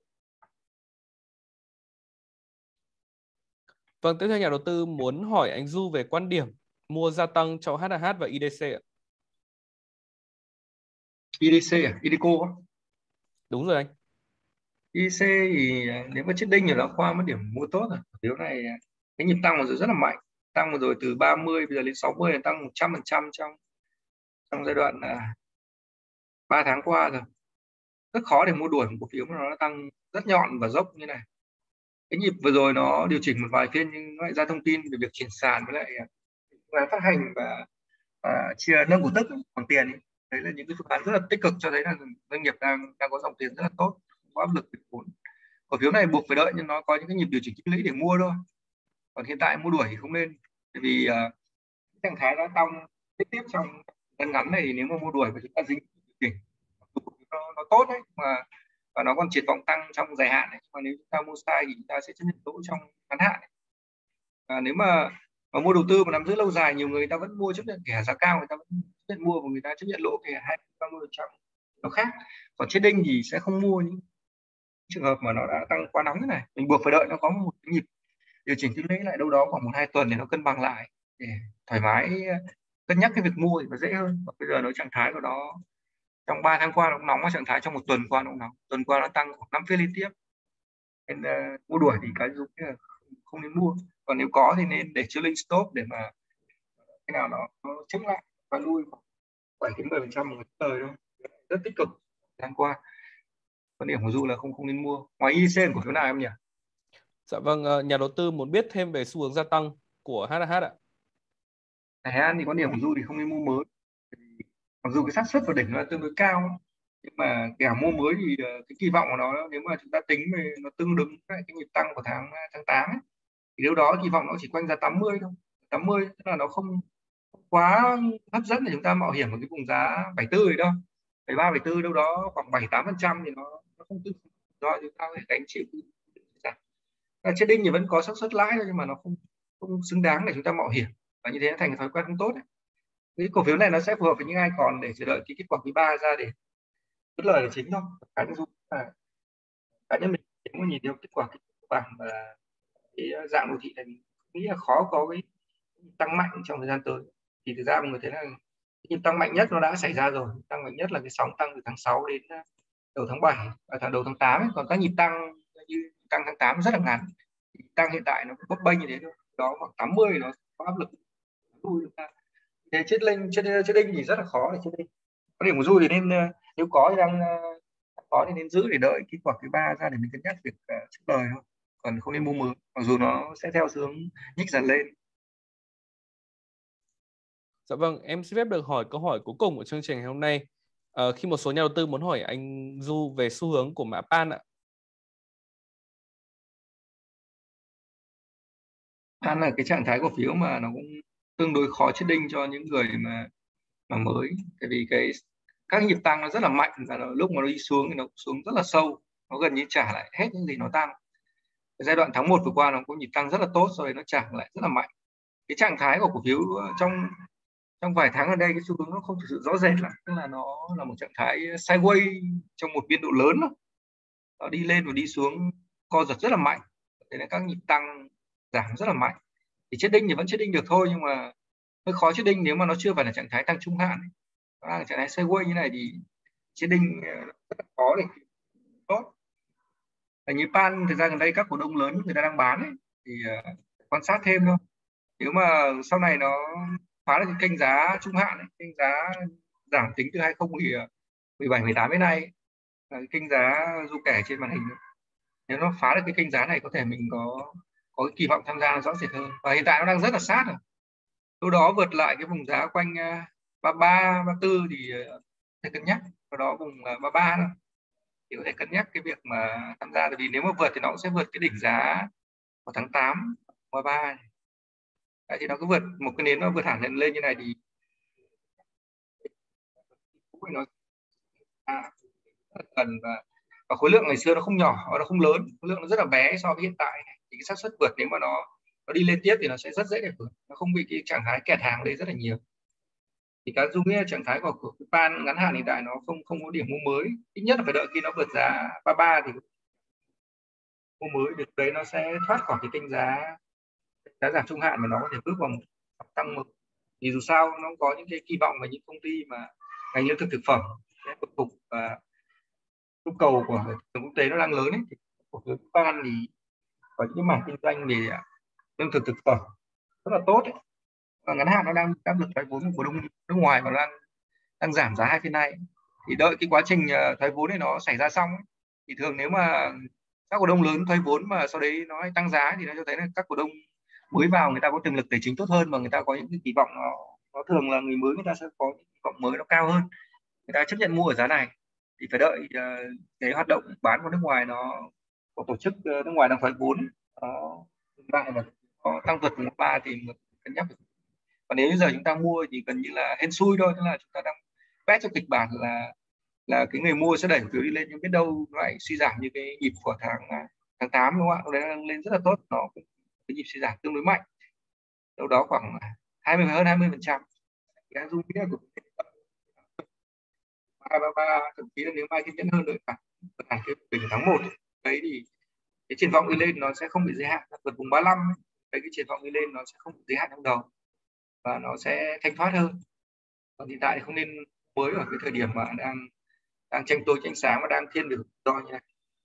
Vâng, tiếp theo nhà đầu tư muốn hỏi anh Du về quan điểm mua gia tăng cho HH và IDC ạ. IDC à? IDECO á? Đúng rồi anh. IDC thì nếu mà chết đinh thì nó qua mất điểm mua tốt rồi. Phiếu này cái nhịp tăng vừa rồi rất là mạnh, tăng vừa rồi từ 30 bây giờ lên 60 là tăng 100% trong giai đoạn 3 tháng qua rồi. Rất khó để mua đuổi một cổ phiếu mà nó tăng rất nhọn và dốc như này. Cái nhịp vừa rồi nó điều chỉnh một vài phiên nhưng nó lại ra thông tin về việc chuyển sàn với lại phương án phát hành và chia nâng cổ tức bằng tiền ấy. Đấy là những cái phương án rất là tích cực cho thấy là doanh nghiệp đang có dòng tiền rất là tốt, không có áp lực về vốn. Cổ phiếu này buộc phải đợi nhưng nó có những cái nhịp điều chỉnh tích lũy để mua thôi, còn hiện tại mua đuổi thì không nên, bởi vì trạng thái đã tăng tiếp trong ngắn ngắn này thì nếu mà mua đuổi và chúng ta dính đỉnh nó tốt đấy mà, và nó còn triển vọng tăng trong dài hạn này. Mà nếu chúng ta mua sai thì chúng ta sẽ chấp nhận lỗ trong ngắn hạn. Nếu mà mua đầu tư mà nắm giữ lâu dài, nhiều người ta vẫn mua chấp nhận kẻ giá cao, người ta vẫn chấp nhận mua và người ta chấp nhận lỗ kẻ 20-30% nó khác. Còn chết đinh thì sẽ không mua những trường hợp mà nó đã tăng quá nóng thế này, mình buộc phải đợi nó có một cái nhịp điều chỉnh tích lũy lại đâu đó khoảng 1-2 tuần để nó cân bằng lại, để thoải mái cân nhắc cái việc mua thì nó dễ hơn. Và bây giờ nó trạng thái của nó trong 3 tháng qua nó nóng, ở trạng thái trong một tuần qua nó nóng, tuần qua nó tăng khoảng 5 phiên liên tiếp, nên mua đuổi thì cái dùng là không nên mua. Còn nếu có thì nên để trailing stop để mà cái nào nó chống lại và lui 7-10% một thời thôi, rất tích cực. Tháng qua quan điểm của Du là không nên mua. Ngoài IDC của phiếu nào em nhỉ? Dạ vâng, nhà đầu tư muốn biết thêm về xu hướng gia tăng của HH ạ. Hải An thì quan điểm của Du thì không nên mua mới, mặc dù cái xác suất vào đỉnh nó là tương đối cao, nhưng mà kẻ mua mới thì cái kỳ vọng của nó, nếu mà chúng ta tính về nó tương ứng với cái nhịp tăng của tháng 8 ấy, thì đâu đó kỳ vọng nó chỉ quanh ra 80 thôi. 80 tức là nó không quá hấp dẫn để chúng ta mạo hiểm ở cái vùng giá 74 rồi đâu. 73 74 đâu đó khoảng 7-8% thì nó không tương do chúng ta phải gánh chịu. Trading thì vẫn có xác suất lãi thôi, nhưng mà nó không xứng đáng để chúng ta mạo hiểm, và như thế nó thành thói quen không tốt đấy. Cái cổ phiếu này nó sẽ phù hợp với những ai còn để chờ đợi cái kết quả quý 3 ra để bất lợi là chính thôi. Cá nhân mình nếu mà nhìn theo kết quả bảng và cái dạng đồ thị này, mình nghĩ là khó có cái tăng mạnh trong thời gian tới. Thì thực ra mọi người thấy là nhịp tăng mạnh nhất nó đã xảy ra rồi. Tăng mạnh nhất là cái sóng tăng từ tháng 6 đến đầu tháng 7 và đầu tháng 8 ấy. Còn các nhịp tăng như tăng tháng 8 rất là ngắn, tăng hiện tại nó cũng bấp bênh như thế thôi, đó khoảng 80 nó có áp lực lui chúng ta. Thế chết đinh thì rất là khó để chết đinh. Có điểm của Du thì nên nếu có thì đang có thì nên giữ để đợi kết quả thứ 3 ra để mình cân nhắc việc chốt lời thôi, còn không nên mua mới, mặc dù nó sẽ theo hướng nhích dần lên. Dạ vâng, em xin phép được hỏi câu hỏi cuối cùng của chương trình ngày hôm nay. Khi một số nhà đầu tư muốn hỏi anh Du về xu hướng của mã PAN ạ. PAN là cái trạng thái cổ phiếu mà nó cũng tương đối khó chết đinh cho những người mà mới, tại vì các nhịp tăng nó rất là mạnh, và lúc mà nó đi xuống thì nó xuống rất là sâu, nó gần như trả lại hết những gì nó tăng. Cái giai đoạn tháng 1 vừa qua nó có nhịp tăng rất là tốt, rồi nó trả lại rất là mạnh. Cái trạng thái của cổ phiếu trong vài tháng ở đây, cái xu hướng nó không thực sự rõ rệt lắm, tức là nó là một trạng thái sideways trong một biên độ lớn đó. Nó đi lên và đi xuống co giật rất là mạnh, thế nên các nhịp tăng giảm rất là mạnh. Thì chết đinh thì vẫn chết đinh được thôi, nhưng mà hơi khó chết đinh nếu mà nó chưa phải là trạng thái tăng trung hạn. Nó là trạng thái sideways như này thì chết đinh rất là khó để tốt. Như PAN thời gian gần đây các cổ đông lớn người ta đang bán ấy, thì quan sát thêm thôi. Nếu mà sau này nó phá được cái kênh giá trung hạn ấy, kênh giá giảm tính từ 2017-18 đến nay, là cái kênh giá Du kẻ trên màn hình, nếu nó phá được cái kênh giá này, có thể mình có cái kỳ vọng tham gia rõ rệt hơn. Và hiện tại nó đang rất là sát rồi, lúc đó vượt lại cái vùng giá quanh 33, 34 thì phải cân nhắc. Sau đó vùng 33 thôi thì có thể cân nhắc cái việc mà tham gia, vì nếu mà vượt thì nó cũng sẽ vượt cái đỉnh giá vào tháng 8 33. Đấy, thì nó cứ vượt một cái nến, nó vượt hẳn lên như này thì nó gần, và khối lượng ngày xưa nó không nhỏ, nó không lớn, khối lượng nó rất là bé so với hiện tại. Thì cái xác suất vượt nếu mà nó đi lên tiếp thì nó sẽ rất dễ để vượt, nó không bị cái trạng thái kẹt hàng đây rất là nhiều. Thì cái dung nghĩa trạng thái của PAN ngắn hạn hiện tại nó không có điểm mua mới, ít nhất là phải đợi khi nó vượt giá 33 thì mua mới được, đấy nó sẽ thoát khỏi cái kênh giá giảm trung hạn mà nó có thể bước vào một tăng mực. Thì dù sao nó có những cái kỳ vọng về những công ty mà ngành lương thực thực phẩm cái bậc cục và nhu cầu của thị trường quốc tế nó đang lớn ấy, thì cổ phiếu Japan thì có những mảng kinh doanh về lương thực thực phẩm rất là tốt ấy. Và ngắn hạn nó đang áp lực thoái vốn của nước ngoài và đang giảm giá hai phiên này, thì đợi cái quá trình thoái vốn này nó xảy ra xong ấy, thì thường nếu mà các cổ đông lớn thoái vốn mà sau đấy nó tăng giá thì nó cho thấy là các cổ đông mới vào người ta có tiềm lực tài chính tốt hơn và người ta có những cái kỳ vọng nó thường là người mới người ta sẽ có những kỳ vọng mới nó cao hơn, người ta chấp nhận mua ở giá này, thì phải đợi cái hoạt động bán của nước ngoài nó của tổ chức nước ngoài đang thoái vốn nó lại và có tăng vượt 1.3 thì mình cân nhắc. Còn nếu bây giờ chúng ta mua thì gần như là hên xui thôi, tức là chúng ta đang bet cho kịch bản là cái người mua sẽ đẩy cổ phiếu đi lên, nhưng biết đâu nó lại suy giảm như cái nhịp của tháng 8 đúng không ạ? Lúc đấy đang lên rất là tốt, nó cũng cái nhịp suy giảm tương đối mạnh, đâu đó khoảng hơn 20%. Cái dung nghĩa của 333, thậm chí là nếu mai kiên nhẫn hơn nữa cả cái đỉnh tháng 1 đấy thì cái triển vọng đi lên nó sẽ không bị giới hạn vượt vùng 35 ấy. Đấy, cái triển vọng đi lên nó sẽ không bị giới hạn trong đầu và nó sẽ thanh thoát hơn. Còn hiện tại không nên mới ở cái thời điểm mà đang tranh tối tranh sáng và đang thiên về rủi như này.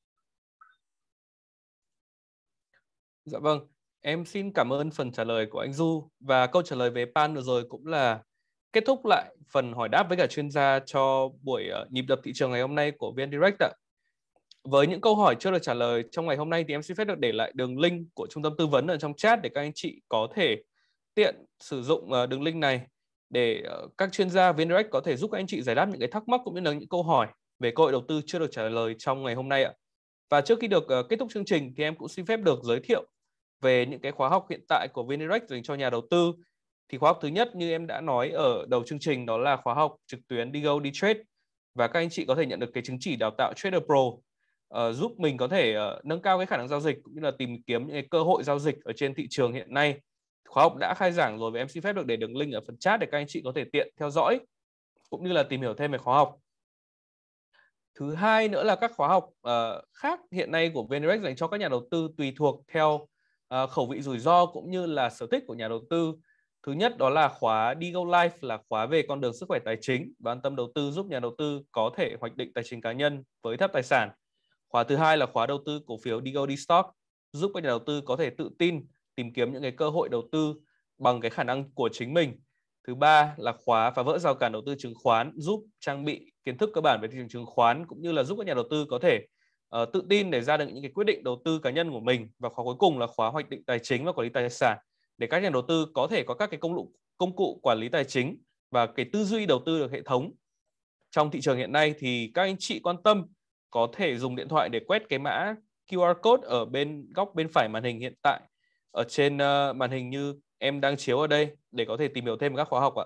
Dạ vâng, em xin cảm ơn phần trả lời của anh Du, và câu trả lời về PAN vừa rồi cũng là kết thúc lại phần hỏi đáp với cả chuyên gia cho buổi nhịp đập thị trường ngày hôm nay của VN Direct ạ. Với những câu hỏi chưa được trả lời trong ngày hôm nay thì em xin phép được để lại đường link của trung tâm tư vấn ở trong chat để các anh chị có thể tiện sử dụng đường link này để các chuyên gia VN Direct có thể giúp các anh chị giải đáp những cái thắc mắc cũng như là những câu hỏi về cơ hội đầu tư chưa được trả lời trong ngày hôm nay ạ. Và trước khi được kết thúc chương trình thì em cũng xin phép được giới thiệu về những cái khóa học hiện tại của VN Direct dành cho nhà đầu tư. Thì khóa học thứ nhất như em đã nói ở đầu chương trình đó là khóa học trực tuyến Digo Trade, và các anh chị có thể nhận được cái chứng chỉ đào tạo Trader Pro giúp mình có thể nâng cao cái khả năng giao dịch cũng như là tìm kiếm những cái cơ hội giao dịch ở trên thị trường hiện nay. Khóa học đã khai giảng rồi và em xin phép được để đường link ở phần chat để các anh chị có thể tiện theo dõi cũng như là tìm hiểu thêm về khóa học. Thứ hai nữa là các khóa học khác hiện nay của VN Direct dành cho các nhà đầu tư tùy thuộc theo khẩu vị rủi ro cũng như là sở thích của nhà đầu tư. Thứ nhất đó là khóa Digo Life, là khóa về con đường sức khỏe tài chính và an tâm đầu tư, giúp nhà đầu tư có thể hoạch định tài chính cá nhân với thấp tài sản. Khóa thứ hai là khóa đầu tư cổ phiếu Digo Stock, giúp các nhà đầu tư có thể tự tin tìm kiếm những cái cơ hội đầu tư bằng cái khả năng của chính mình. Thứ ba là khóa phá vỡ rào cản đầu tư chứng khoán, giúp trang bị kiến thức cơ bản về thị trường chứng khoán cũng như là giúp các nhà đầu tư có thể tự tin để ra được những cái quyết định đầu tư cá nhân của mình. Và khóa cuối cùng là khóa hoạch định tài chính và quản lý tài sản, để các nhà đầu tư có thể có các cái công cụ quản lý tài chính và cái tư duy đầu tư được hệ thống. Trong thị trường hiện nay thì các anh chị quan tâm có thể dùng điện thoại để quét cái mã QR code ở bên góc bên phải màn hình hiện tại ở trên màn hình như em đang chiếu ở đây để có thể tìm hiểu thêm các khóa học ạ.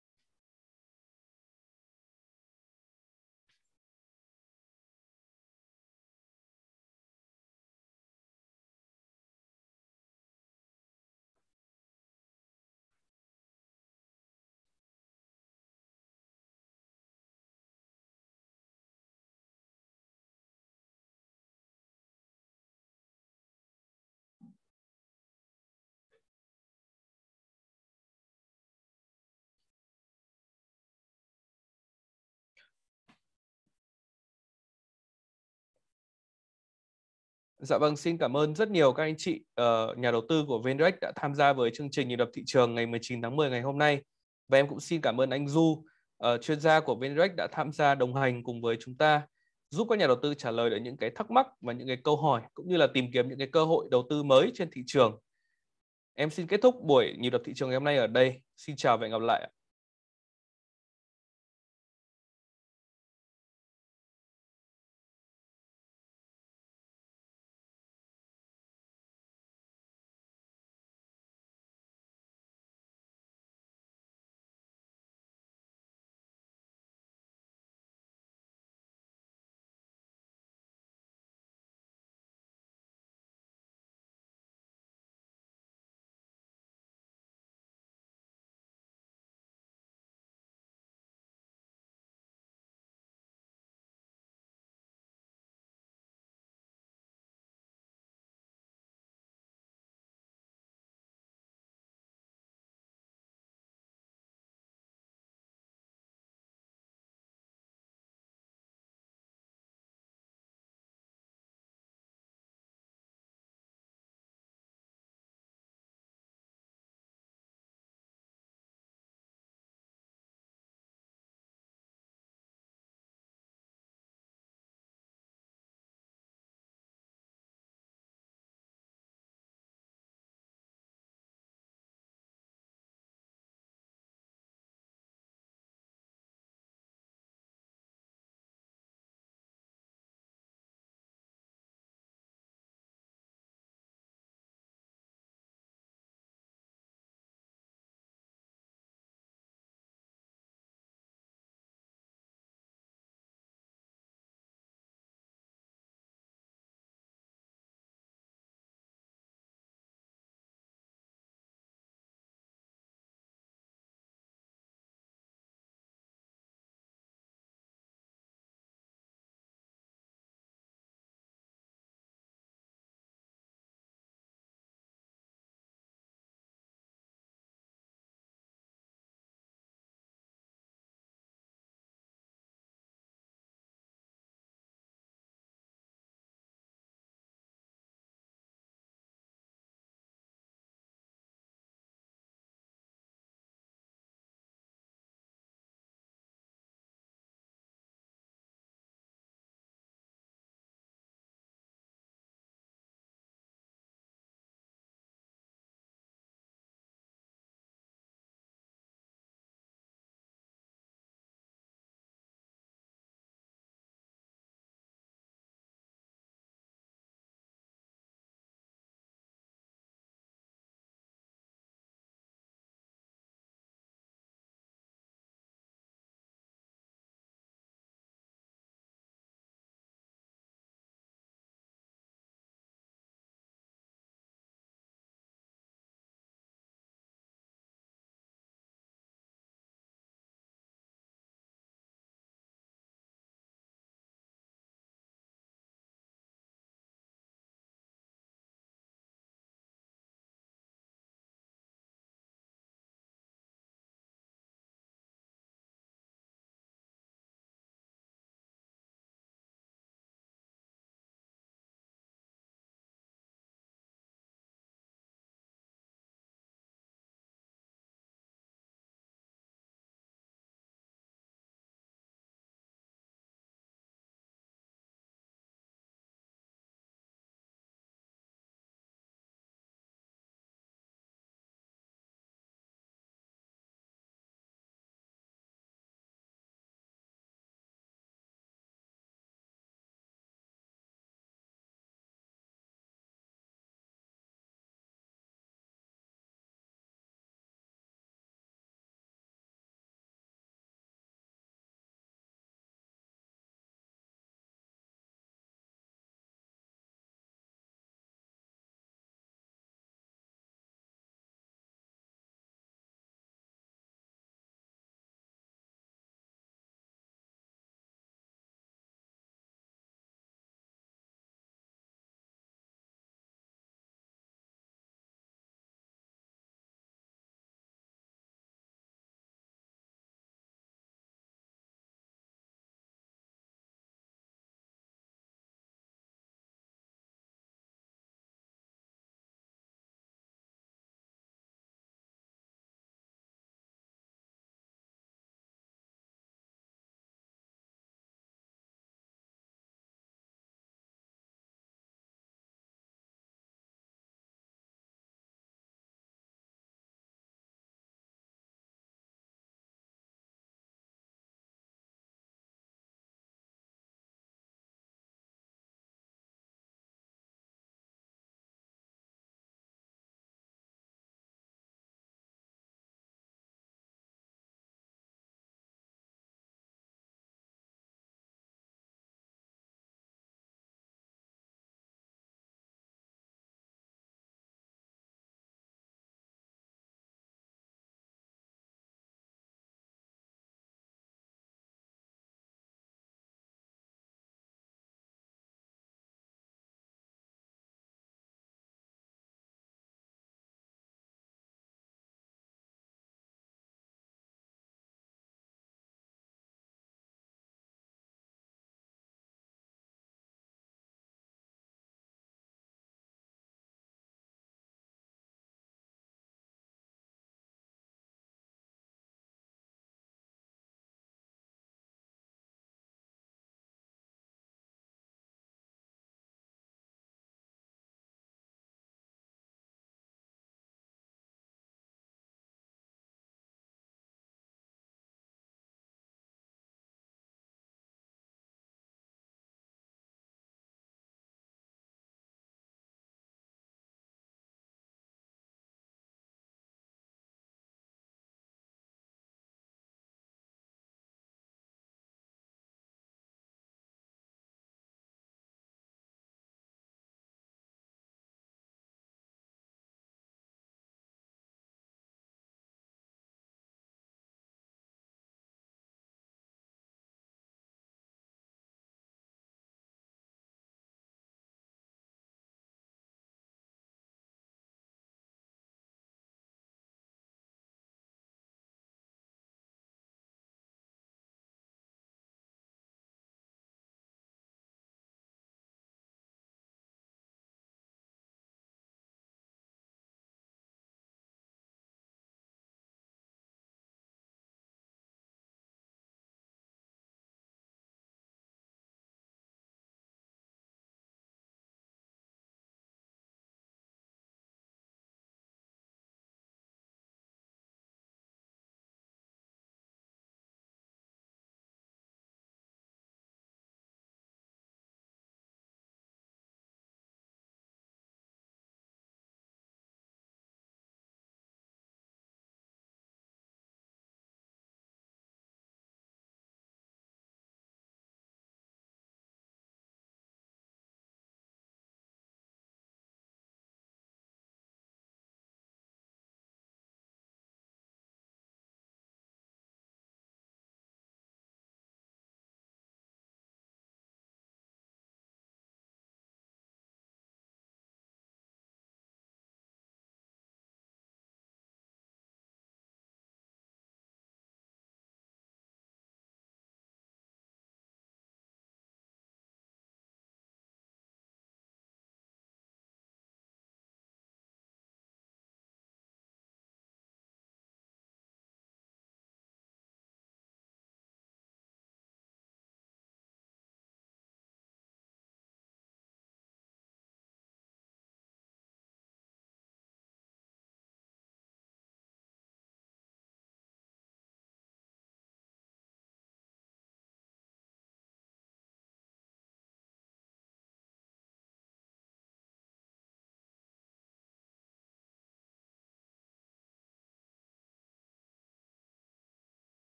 Dạ vâng, xin cảm ơn rất nhiều các anh chị nhà đầu tư của VN Direct đã tham gia với chương trình nhịp đập thị trường ngày 19 tháng 10 ngày hôm nay. Và em cũng xin cảm ơn anh Du, chuyên gia của VN Direct đã tham gia đồng hành cùng với chúng ta, giúp các nhà đầu tư trả lời được những cái thắc mắc và những cái câu hỏi cũng như là tìm kiếm những cái cơ hội đầu tư mới trên thị trường. Em xin kết thúc buổi nhịp đập thị trường ngày hôm nay ở đây. Xin chào và hẹn gặp lại.